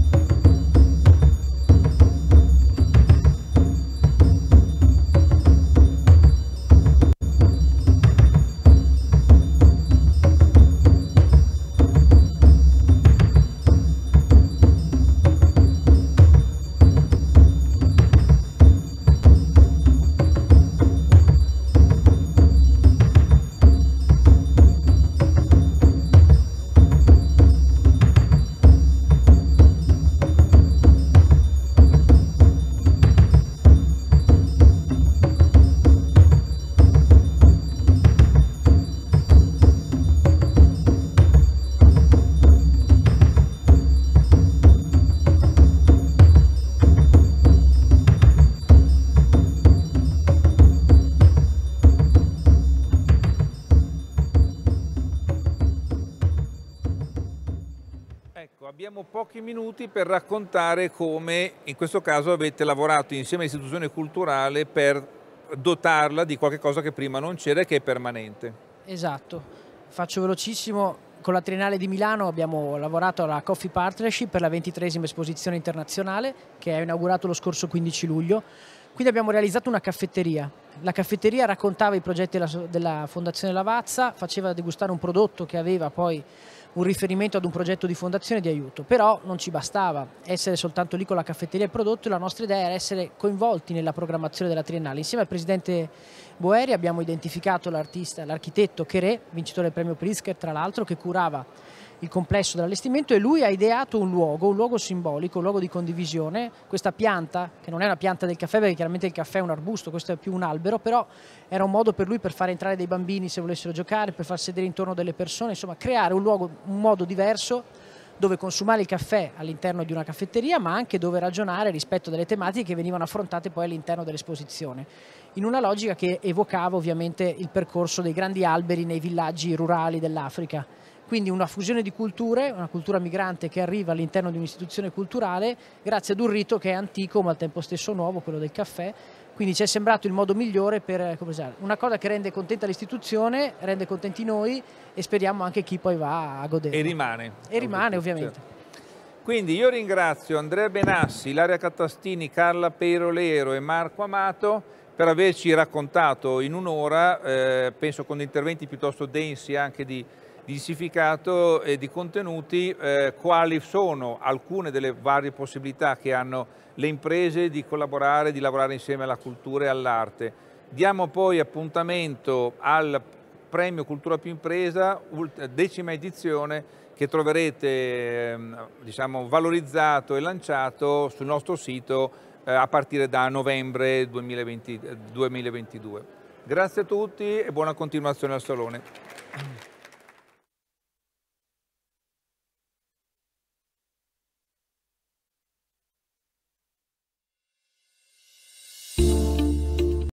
Abbiamo pochi minuti per raccontare come in questo caso avete lavorato insieme all'istituzione culturale per dotarla di qualche cosa che prima non c'era e che è permanente. Esatto, faccio velocissimo. Con la Triennale di Milano abbiamo lavorato alla Coffee Partnership per la ventitreesima esposizione internazionale che è inaugurato lo scorso quindici luglio. Quindi abbiamo realizzato una caffetteria. La caffetteria raccontava i progetti della, della Fondazione Lavazza, faceva degustare un prodotto che aveva poi un riferimento ad un progetto di fondazione di aiuto, però non ci bastava essere soltanto lì con la caffetteria e il prodotto, la nostra idea era essere coinvolti nella programmazione della Triennale. Insieme al presidente Boeri abbiamo identificato l'artista, l'architetto Cheré, vincitore del premio Pritzker tra l'altro, che curava il complesso dell'allestimento, e lui ha ideato un luogo, un luogo simbolico, un luogo di condivisione, questa pianta, che non è una pianta del caffè perché chiaramente il caffè è un arbusto, questo è più un albero, però era un modo per lui per far entrare dei bambini se volessero giocare, per far sedere intorno delle persone, insomma creare un luogo, un modo diverso dove consumare il caffè all'interno di una caffetteria, ma anche dove ragionare rispetto delle tematiche che venivano affrontate poi all'interno dell'esposizione, in una logica che evocava ovviamente il percorso dei grandi alberi nei villaggi rurali dell'Africa. Quindi una fusione di culture, una cultura migrante che arriva all'interno di un'istituzione culturale grazie ad un rito che è antico ma al tempo stesso nuovo, quello del caffè. Quindi ci è sembrato il modo migliore per, come dire, una cosa che rende contenta l'istituzione, rende contenti noi e speriamo anche chi poi va a godere. E rimane. E rimane ovviamente. Quindi io ringrazio Andrea Benassi, Ilaria Catastini, Carla Perolero e Marco Amato per averci raccontato in un'ora, eh, penso con interventi piuttosto densi anche di di significato e di contenuti, eh, quali sono alcune delle varie possibilità che hanno le imprese di collaborare, di lavorare insieme alla cultura e all'arte. Diamo poi appuntamento al Premio Cultura più Impresa, decima edizione, che troverete eh, diciamo, valorizzato e lanciato sul nostro sito eh, a partire da novembre duemilaventi duemilaventidue. Grazie a tutti e buona continuazione al Salone.